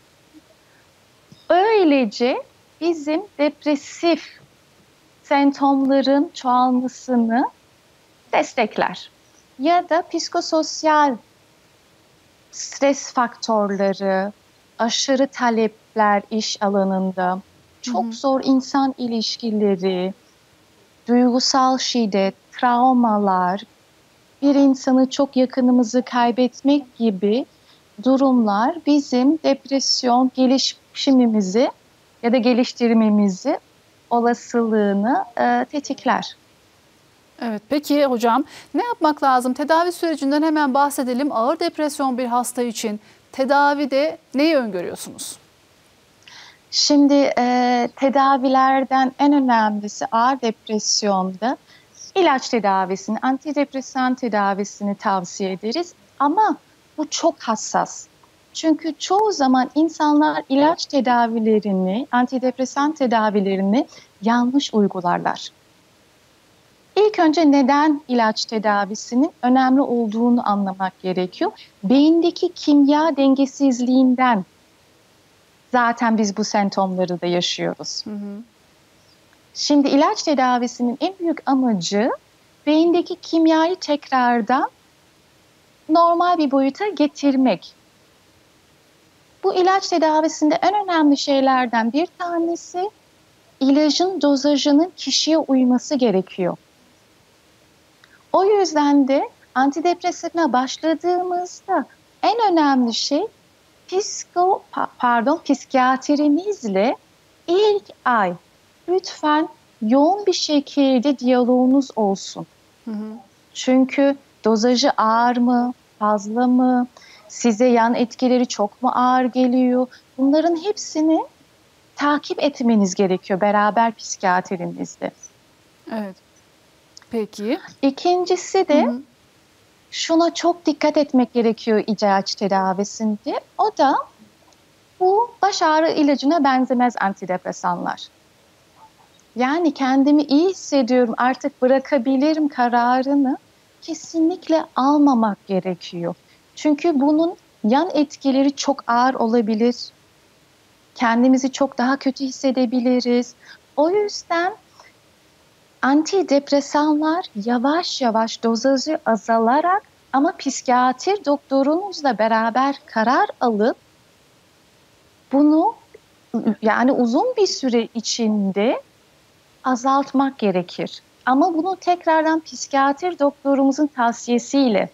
öylece bizim depresif semptomların çoğalmasını destekler. Ya da psikososyal stres faktörleri, aşırı talepler iş alanında, çok hı hı. zor insan ilişkileri, duygusal şiddet, travmalar, bir insanı çok yakınımızı kaybetmek gibi durumlar bizim depresyon gelişimimizi ya da geliştirmemizi olasılığını e, tetikler. Evet, peki hocam ne yapmak lazım? Tedavi sürecinden hemen bahsedelim. Ağır depresyon bir hasta için tedavide neyi öngörüyorsunuz? Şimdi e, tedavilerden en önemlisi ağır depresyonda ilaç tedavisini, antidepresan tedavisini tavsiye ederiz. Ama bu çok hassas. Çünkü çoğu zaman insanlar ilaç tedavilerini, antidepresan tedavilerini yanlış uygularlar. İlk önce neden ilaç tedavisinin önemli olduğunu anlamak gerekiyor. Beyindeki kimya dengesizliğinden zaten biz bu semptomları da yaşıyoruz. Hı hı. Şimdi ilaç tedavisinin en büyük amacı beyindeki kimyayı tekrardan normal bir boyuta getirmek. Bu ilaç tedavisinde en önemli şeylerden bir tanesi ilacın dozajının kişiye uyması gerekiyor. O yüzden de antidepresifine başladığımızda en önemli şey psiko pardon psikiyatrimizle ilk ay lütfen yoğun bir şekilde diyaloğunuz olsun. Hı hı. Çünkü dozajı ağır mı, fazla mı, size yan etkileri çok mu ağır geliyor? Bunların hepsini takip etmeniz gerekiyor beraber psikiyatrimizle. Evet. Peki. İkincisi de hı hı. şuna çok dikkat etmek gerekiyor ilaç tedavisinde. O da bu baş ağrı ilacına benzemez antidepresanlar. Yani kendimi iyi hissediyorum, artık bırakabilirim kararını kesinlikle almamak gerekiyor. Çünkü bunun yan etkileri çok ağır olabilir. Kendimizi çok daha kötü hissedebiliriz. O yüzden antidepresanlar yavaş yavaş dozajı azalarak ama psikiyatr doktorunuzla beraber karar alıp bunu yani uzun bir süre içinde azaltmak gerekir. Ama bunu tekrardan psikiyatr doktorumuzun tavsiyesiyle.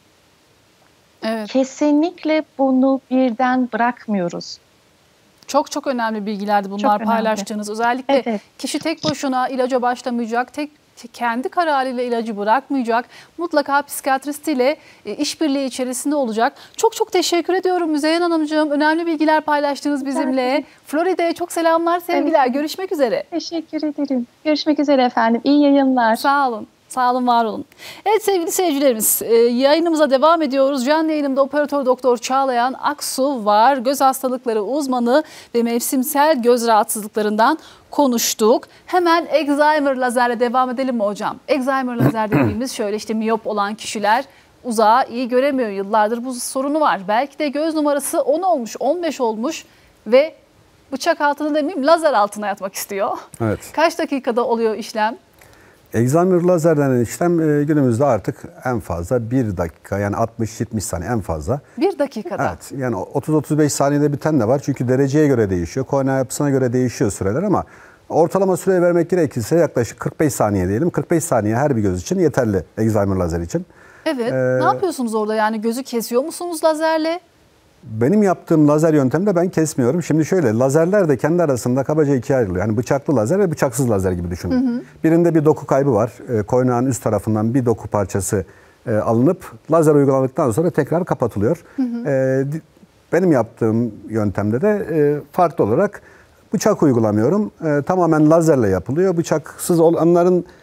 Evet. Kesinlikle bunu birden bırakmıyoruz. Çok çok önemli bilgilerdi bunlar çok paylaştığınız. Önemli. Özellikle evet. kişi tek başına ilaca başlamayacak, tek kendi kararıyla ilacı bırakmayacak. Mutlaka psikiyatristiyle işbirliği içerisinde olacak. Çok çok teşekkür ediyorum Müzeyyen Hanımcığım. Önemli bilgiler paylaştınız bizimle. Florida'ya çok selamlar, sevgiler. Evet. Görüşmek üzere. Teşekkür ederim. Görüşmek üzere efendim. İyi yayınlar. Sağ olun. Sağ olun, var olun. Evet sevgili seyircilerimiz, yayınımıza devam ediyoruz. Canlı yayınımda operatör doktor Çağlayan Aksu var. Göz hastalıkları uzmanı ve mevsimsel göz rahatsızlıklarından konuştuk. Hemen Excimer lazerle devam edelim mi hocam? Excimer lazer dediğimiz şöyle işte miyop olan kişiler uzağa iyi göremiyor. Yıllardır bu sorunu var. Belki de göz numarası on olmuş, on beş olmuş ve bıçak altına demeyeyim lazer altına yatmak istiyor. Evet. Kaç dakikada oluyor işlem? Excimer lazer denen işlem günümüzde artık en fazla bir dakika, yani altmış yetmiş saniye en fazla. Bir dakikada? Evet, yani otuz otuz beş saniyede biten de var. Çünkü dereceye göre değişiyor, kornea yapısına göre değişiyor süreler ama ortalama süre vermek gerekirse yaklaşık kırk beş saniye diyelim. kırk beş saniye her bir göz için yeterli Excimer lazer için. Evet, ee, ne yapıyorsunuz orada, yani gözü kesiyor musunuz lazerle? Benim yaptığım lazer yöntemde ben kesmiyorum. Şimdi şöyle, lazerler de kendi arasında kabaca ikiye ayrılıyor. Yani bıçaklı lazer ve bıçaksız lazer gibi düşünün. Hı hı. Birinde bir doku kaybı var. E, korneanın üst tarafından bir doku parçası e, alınıp lazer uyguladıktan sonra tekrar kapatılıyor. Hı hı. E, benim yaptığım yöntemde de e, farklı olarak bıçak uygulamıyorum. E, tamamen lazerle yapılıyor. Bıçaksız olanların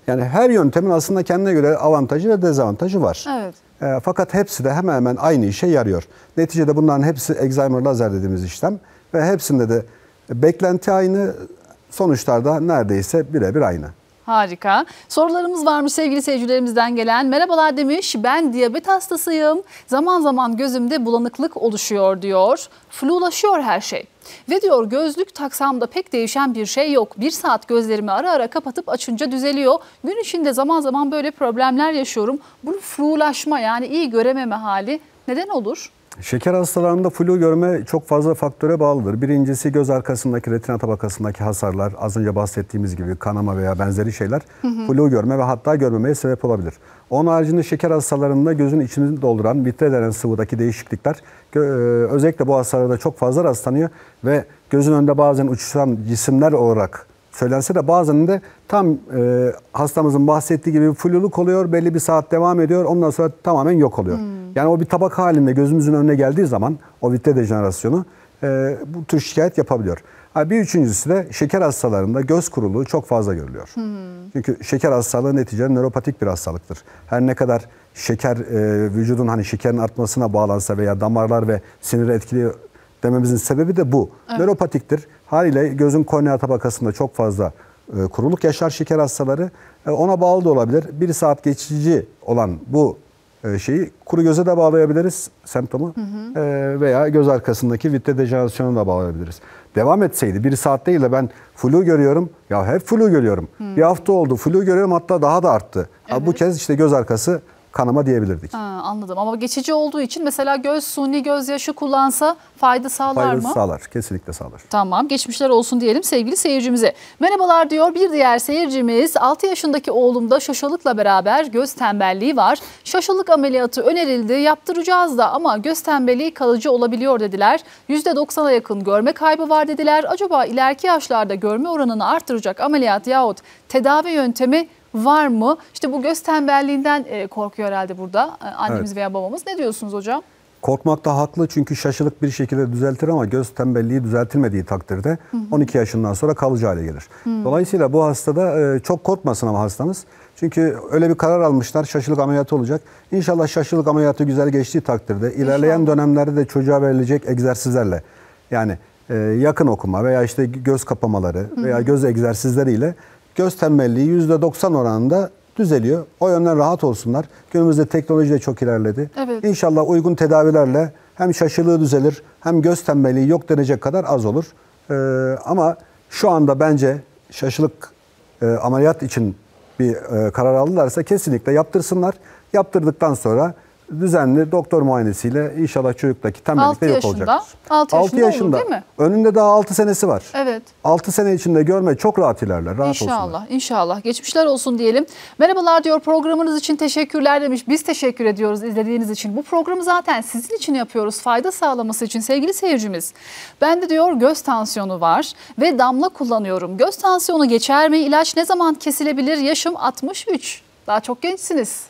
Yani her yöntemin aslında kendine göre avantajı ve dezavantajı var. Evet. E, fakat hepsi de hemen hemen aynı işe yarıyor. Neticede bunların hepsi excimer lazer dediğimiz işlem ve hepsinde de beklenti aynı, sonuçlar da neredeyse birebir aynı. Harika. Sorularımız varmış sevgili seyircilerimizden gelen. Merhabalar demiş. Ben diyabet hastasıyım. Zaman zaman gözümde bulanıklık oluşuyor diyor. Flulaşıyor her şey. Ve diyor gözlük taksam da pek değişen bir şey yok. Bir saat gözlerimi ara ara kapatıp açınca düzeliyor. Gün içinde zaman zaman böyle problemler yaşıyorum. Bu flulaşma yani iyi görememe hali neden olur? Şeker hastalarında flu görme çok fazla faktöre bağlıdır. Birincisi göz arkasındaki retina tabakasındaki hasarlar, az önce bahsettiğimiz gibi kanama veya benzeri şeyler hı hı. flu görme ve hatta görmemeye sebep olabilir. Onun haricinde şeker hastalarında gözün içini dolduran vitre denen sıvıdaki değişiklikler özellikle bu hastalarda çok fazla rastlanıyor ve gözün önünde bazen uçuşan cisimler olarak söylense de bazen de tam e, hastamızın bahsettiği gibi fluluk oluyor, belli bir saat devam ediyor, ondan sonra tamamen yok oluyor. Hmm. Yani o bir tabak halinde gözümüzün önüne geldiği zaman o vitre dejenerasyonu e, bu tür şikayet yapabiliyor. Ha, bir üçüncüsü de şeker hastalarında göz kuruluğu çok fazla görülüyor. Hmm. Çünkü şeker hastalığı neticede nöropatik bir hastalıktır. Her ne kadar şeker e, vücudun hani şekerin artmasına bağlansa veya damarlar ve siniri etkiliyor dememizin sebebi de bu. Evet. Nöropatiktir. Haliyle gözün kornea tabakasında çok fazla e, kuruluk yaşar şeker hastaları. E, ona bağlı da olabilir. Bir saat geçici olan bu e, şeyi kuru göze de bağlayabiliriz semptomu. Hı hı. E, veya göz arkasındaki vitre dejenerasyonuna da bağlayabiliriz. Devam etseydi bir saat değil de ben flu görüyorum. Ya hep flu görüyorum. Hı. Bir hafta oldu flu görüyorum, hatta daha da arttı. Evet. Bu kez işte göz arkası kanama diyebilirdik. Ha, anladım ama geçici olduğu için mesela göz suni gözyaşı kullansa fayda sağlar Fayda mı? Sağlar, kesinlikle sağlar. Tamam, geçmişler olsun diyelim sevgili seyircimize. Merhabalar diyor bir diğer seyircimiz, altı yaşındaki oğlumda şaşalıkla beraber göz tembelliği var. Şaşalık ameliyatı önerildi, yaptıracağız da ama göz tembelliği kalıcı olabiliyor dediler. yüzde doksana yakın görme kaybı var dediler. Acaba ileriki yaşlarda görme oranını arttıracak ameliyat yahut tedavi yöntemi var mı? İşte bu göz tembelliğinden korkuyor herhalde burada annemiz evet. veya babamız. Ne diyorsunuz hocam? Korkmakta haklı çünkü şaşılık bir şekilde düzeltir ama göz tembelliği düzeltilmediği takdirde hı hı. on iki yaşından sonra kalıcı hale gelir. Hı. Dolayısıyla bu hastada çok korkmasın ama hastamız. Çünkü öyle bir karar almışlar, şaşılık ameliyatı olacak. İnşallah şaşılık ameliyatı güzel geçtiği takdirde ilerleyen İnşallah. dönemlerde de çocuğa verilecek egzersizlerle, yani yakın okuma veya işte göz kapamaları hı hı. veya göz egzersizleriyle göz tembelliği yüzde doksan oranında düzeliyor. O yönden rahat olsunlar. Günümüzde teknoloji de çok ilerledi. Evet. İnşallah uygun tedavilerle hem şaşılığı düzelir hem göz tembelliği yok denecek kadar az olur. Ee, ama şu anda bence şaşılık e, ameliyat için bir e, karar aldılarsa kesinlikle yaptırsınlar. Yaptırdıktan sonra düzenli doktor muayenesiyle inşallah çocuktaki tembellik de yok olacaktır. altı yaşında, altı yaşında olur, değil mi? Önünde daha altı senesi var. Evet. altı sene içinde görme çok rahat ilerler. Rahat İnşallah, olsunlar. inşallah. Geçmişler olsun diyelim. Merhabalar diyor, programınız için teşekkürler demiş. Biz teşekkür ediyoruz izlediğiniz için. Bu programı zaten sizin için yapıyoruz. Fayda sağlaması için sevgili seyircimiz. Ben de diyor göz tansiyonu var ve damla kullanıyorum. Göz tansiyonu geçer mi? İlaç ne zaman kesilebilir? Yaşım altmış üç. Daha çok gençsiniz.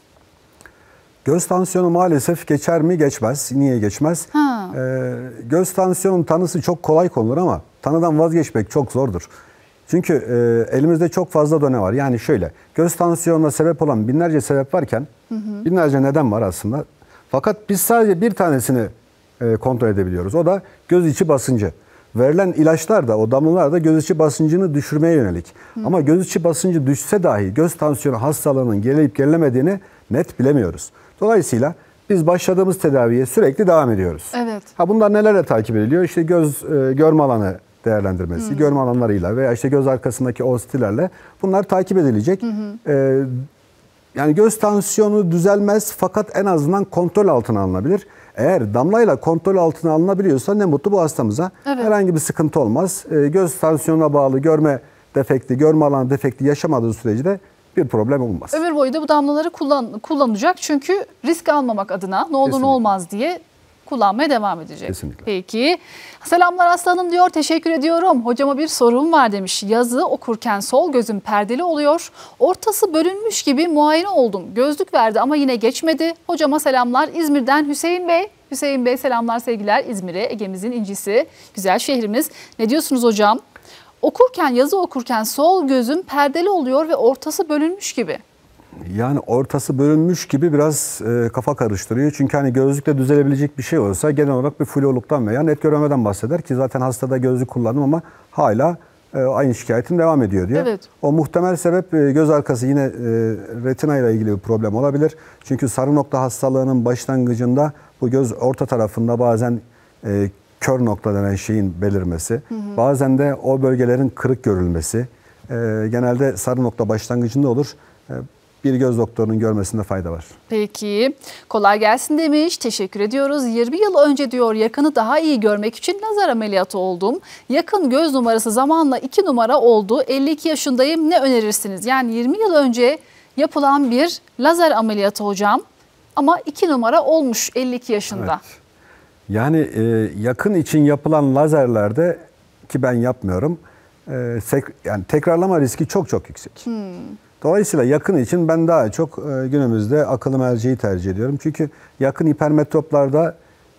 Göz tansiyonu maalesef geçer mi? Geçmez. Niye geçmez? Ee, göz tansiyonun tanısı çok kolay konulur ama tanıdan vazgeçmek çok zordur. Çünkü e, elimizde çok fazla done var. Yani şöyle, göz tansiyonuna sebep olan binlerce sebep varken hı hı. binlerce neden var aslında. Fakat biz sadece bir tanesini e, kontrol edebiliyoruz. O da göz içi basıncı. Verilen ilaçlar da, o damlalar da göz içi basıncını düşürmeye yönelik. Hı. Ama göz içi basıncı düşse dahi göz tansiyonu hastalığının gerileyip gerilemediğini net bilemiyoruz. Dolayısıyla biz başladığımız tedaviye sürekli devam ediyoruz. Evet. Ha, bunlar nelerle takip ediliyor? İşte göz e, görme alanı değerlendirmesi, hı. görme alanlarıyla veya işte göz arkasındaki O S T'lerle bunlar takip edilecek. Hı hı. E, yani göz tansiyonu düzelmez fakat en azından kontrol altına alınabilir. Eğer damlayla kontrol altına alınabiliyorsa ne mutlu bu hastamıza. Evet. Herhangi bir sıkıntı olmaz. E, göz tansiyonuna bağlı görme defekti, görme alanı defekti yaşamadığı sürece de bir problem olmaz. Ömür boyu da bu damlaları kullan, kullanacak çünkü risk almamak adına ne olur Kesinlikle. ne olmaz diye kullanmaya devam edecek. Kesinlikle. Peki. Selamlar aslanım diyor. Teşekkür ediyorum. Hocama bir sorum var demiş. Yazı okurken sol gözüm perdeli oluyor. Ortası bölünmüş gibi muayene oldum. Gözlük verdi ama yine geçmedi. Hocama selamlar. İzmir'den Hüseyin Bey. Hüseyin Bey selamlar sevgiler İzmir'e. Ege'mizin incisi. Güzel şehrimiz. Ne diyorsunuz hocam? Okurken, yazı okurken sol gözüm perdeli oluyor ve ortası bölünmüş gibi. Yani ortası bölünmüş gibi biraz e, kafa karıştırıyor. Çünkü hani gözlükle düzelebilecek bir şey olsa genel olarak bir fluluktan veya net göremeden bahseder ki zaten hastada gözlük kullandım ama hala e, aynı şikayetin devam ediyor diyor. Evet. O muhtemel sebep e, göz arkası yine e, retina ile ilgili bir problem olabilir. Çünkü sarı nokta hastalığının başlangıcında bu göz orta tarafında bazen e, kör nokta denen şeyin belirmesi, hı hı. bazen de o bölgelerin kırık görülmesi, e, genelde sarı nokta başlangıcında olur. E, bir göz doktorunun görmesinde fayda var. Peki, kolay gelsin demiş. Teşekkür ediyoruz. yirmi yıl önce diyor yakını daha iyi görmek için lazer ameliyatı oldum. Yakın göz numarası zamanla iki numara oldu. elli iki yaşındayım. Ne önerirsiniz? Yani yirmi yıl önce yapılan bir lazer ameliyatı hocam. Ama iki numara olmuş elli iki yaşında. Evet. Yani e, yakın için yapılan lazerlerde ki ben yapmıyorum. E, tek, yani tekrarlama riski çok çok yüksek. Hmm. Dolayısıyla yakın için ben daha çok e, günümüzde akıllı merceği tercih ediyorum. Çünkü yakın hipermetroplarda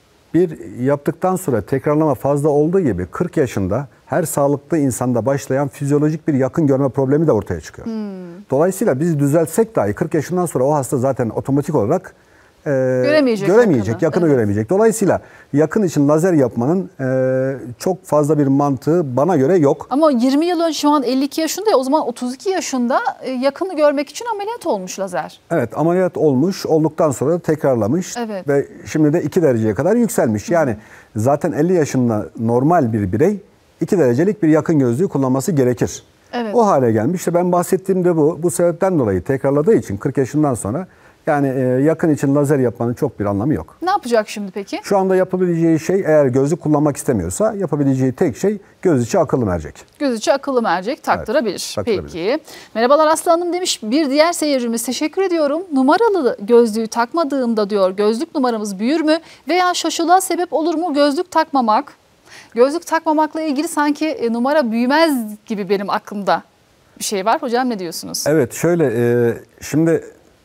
bir yaptıktan sonra tekrarlama fazla olduğu gibi kırk yaşında her sağlıklı insanda başlayan fizyolojik bir yakın görme problemi de ortaya çıkıyor. Hmm. Dolayısıyla biz düzeltsek dahi kırk yaşından sonra o hasta zaten otomatik olarak e, göremeyecek, göremeyecek yakını, yakını evet. göremeyecek. Dolayısıyla yakın için lazer yapmanın e, çok fazla bir mantığı bana göre yok. Ama yirmi yıl önce şu an elli iki yaşında ya, o zaman otuz iki yaşında yakını görmek için ameliyat olmuş lazer. Evet, ameliyat olmuş, olduktan sonra da tekrarlamış evet. ve şimdi de iki dereceye kadar yükselmiş. Yani Hı. zaten elli yaşında normal bir birey iki derecelik bir yakın gözlüğü kullanması gerekir. Evet. O hale gelmiş. İşte ben bahsettiğim de bu. Bu sebepten dolayı tekrarladığı için kırk yaşından sonra yani yakın için lazer yapmanın çok bir anlamı yok. Ne yapacak şimdi peki? Şu anda yapabileceği şey, eğer gözlük kullanmak istemiyorsa yapabileceği tek şey göz içi akıllı mercek. Göz içi akıllı mercek taktırabilir. Evet, taktırabilir. Peki. Merhabalar Aslı Hanım demiş. Bir diğer seyircimiz teşekkür ediyorum. Numaralı gözlüğü takmadığımda diyor gözlük numaramız büyür mü veya şaşılığa sebep olur mu gözlük takmamak? Gözlük takmamakla ilgili sanki numara büyümez gibi benim aklımda bir şey var. Hocam ne diyorsunuz? Evet, şöyle e, şimdi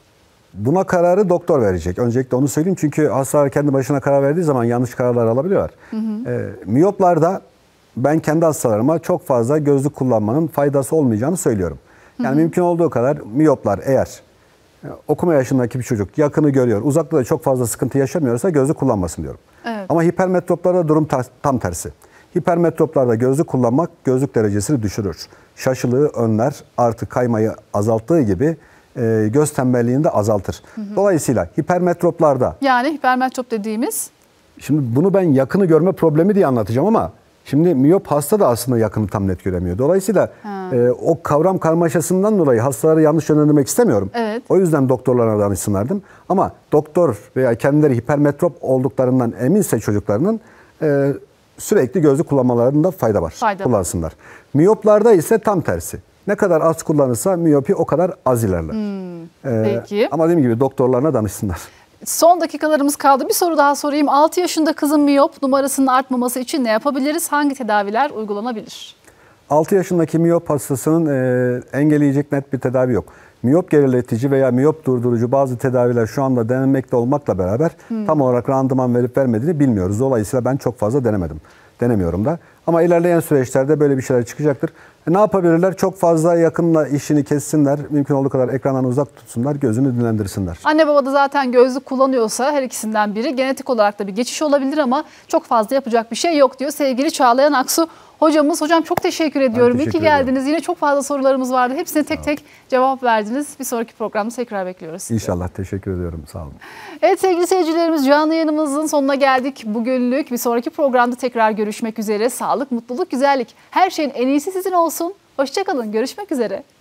buna kararı doktor verecek. Öncelikle onu söyleyeyim çünkü hastalar kendi başına karar verdiği zaman yanlış kararlar alabiliyorlar. Hı hı. E, miyoplarda ben kendi hastalarıma çok fazla gözlük kullanmanın faydası olmayacağını söylüyorum. Yani hı hı. mümkün olduğu kadar miyoplar eğer e, okuma yaşındaki bir çocuk yakını görüyor, uzakta da çok fazla sıkıntı yaşamıyorsa gözlük kullanmasın diyorum. Evet. Ama hipermetroplarda durum ta tam tersi. Hipermetroplarda gözlük kullanmak gözlük derecesini düşürür. Şaşılığı önler, artı kaymayı azalttığı gibi e, göz tembelliğini de azaltır. Hı hı. Dolayısıyla hipermetroplarda... Yani hipermetrop dediğimiz? Şimdi bunu ben yakını görme problemi diye anlatacağım ama şimdi miyop hasta da aslında yakını tam net göremiyor. Dolayısıyla e, o kavram karmaşasından dolayı hastaları yanlış yönlendirmek istemiyorum. Evet. O yüzden doktorlarına danışsınlardım. Ama doktor veya kendileri hipermetrop olduklarından eminse çocuklarının e, sürekli gözlük kullanmalarında fayda var. Fayda Kullansınlar. Var. Miyoplarda ise tam tersi. Ne kadar az kullanırsa miyopi o kadar az ilerler. Hmm, ee, peki. Ama dediğim gibi doktorlarına danışsınlar. Son dakikalarımız kaldı. Bir soru daha sorayım. altı yaşında kızın miyop numarasının artmaması için ne yapabiliriz? Hangi tedaviler uygulanabilir? altı yaşındaki miyop hastasının e, engelleyecek net bir tedavi yok. Miyop geriletici veya miyop durdurucu bazı tedaviler şu anda denenmekte olmakla beraber hmm. tam olarak randıman verip vermediğini bilmiyoruz. Dolayısıyla ben çok fazla denemedim. Denemiyorum da. Ama ilerleyen süreçlerde böyle bir şeyler çıkacaktır. E ne yapabilirler? Çok fazla yakınla işini kessinler. Mümkün olduğu kadar ekrandan uzak tutsunlar. Gözünü dinlendirsinler. Anne baba da zaten gözlük kullanıyorsa her ikisinden biri genetik olarak da bir geçiş olabilir ama çok fazla yapacak bir şey yok diyor sevgili Çağlayan Aksu hocamız. Hocam çok teşekkür ediyorum. İyi ki geldiniz. Ediyorum. Yine çok fazla sorularımız vardı. Hepsine tek tek cevap verdiniz. Bir sonraki programda tekrar bekliyoruz. İnşallah. Teşekkür ediyorum. Sağ olun. Evet sevgili seyircilerimiz, canlı yayınımızın sonuna geldik. Bugünlük bir sonraki programda tekrar görüşmek üzere. Sağlık, mutluluk, güzellik. Her şeyin en iyisi sizin olsun. Hoşça kalın. Görüşmek üzere.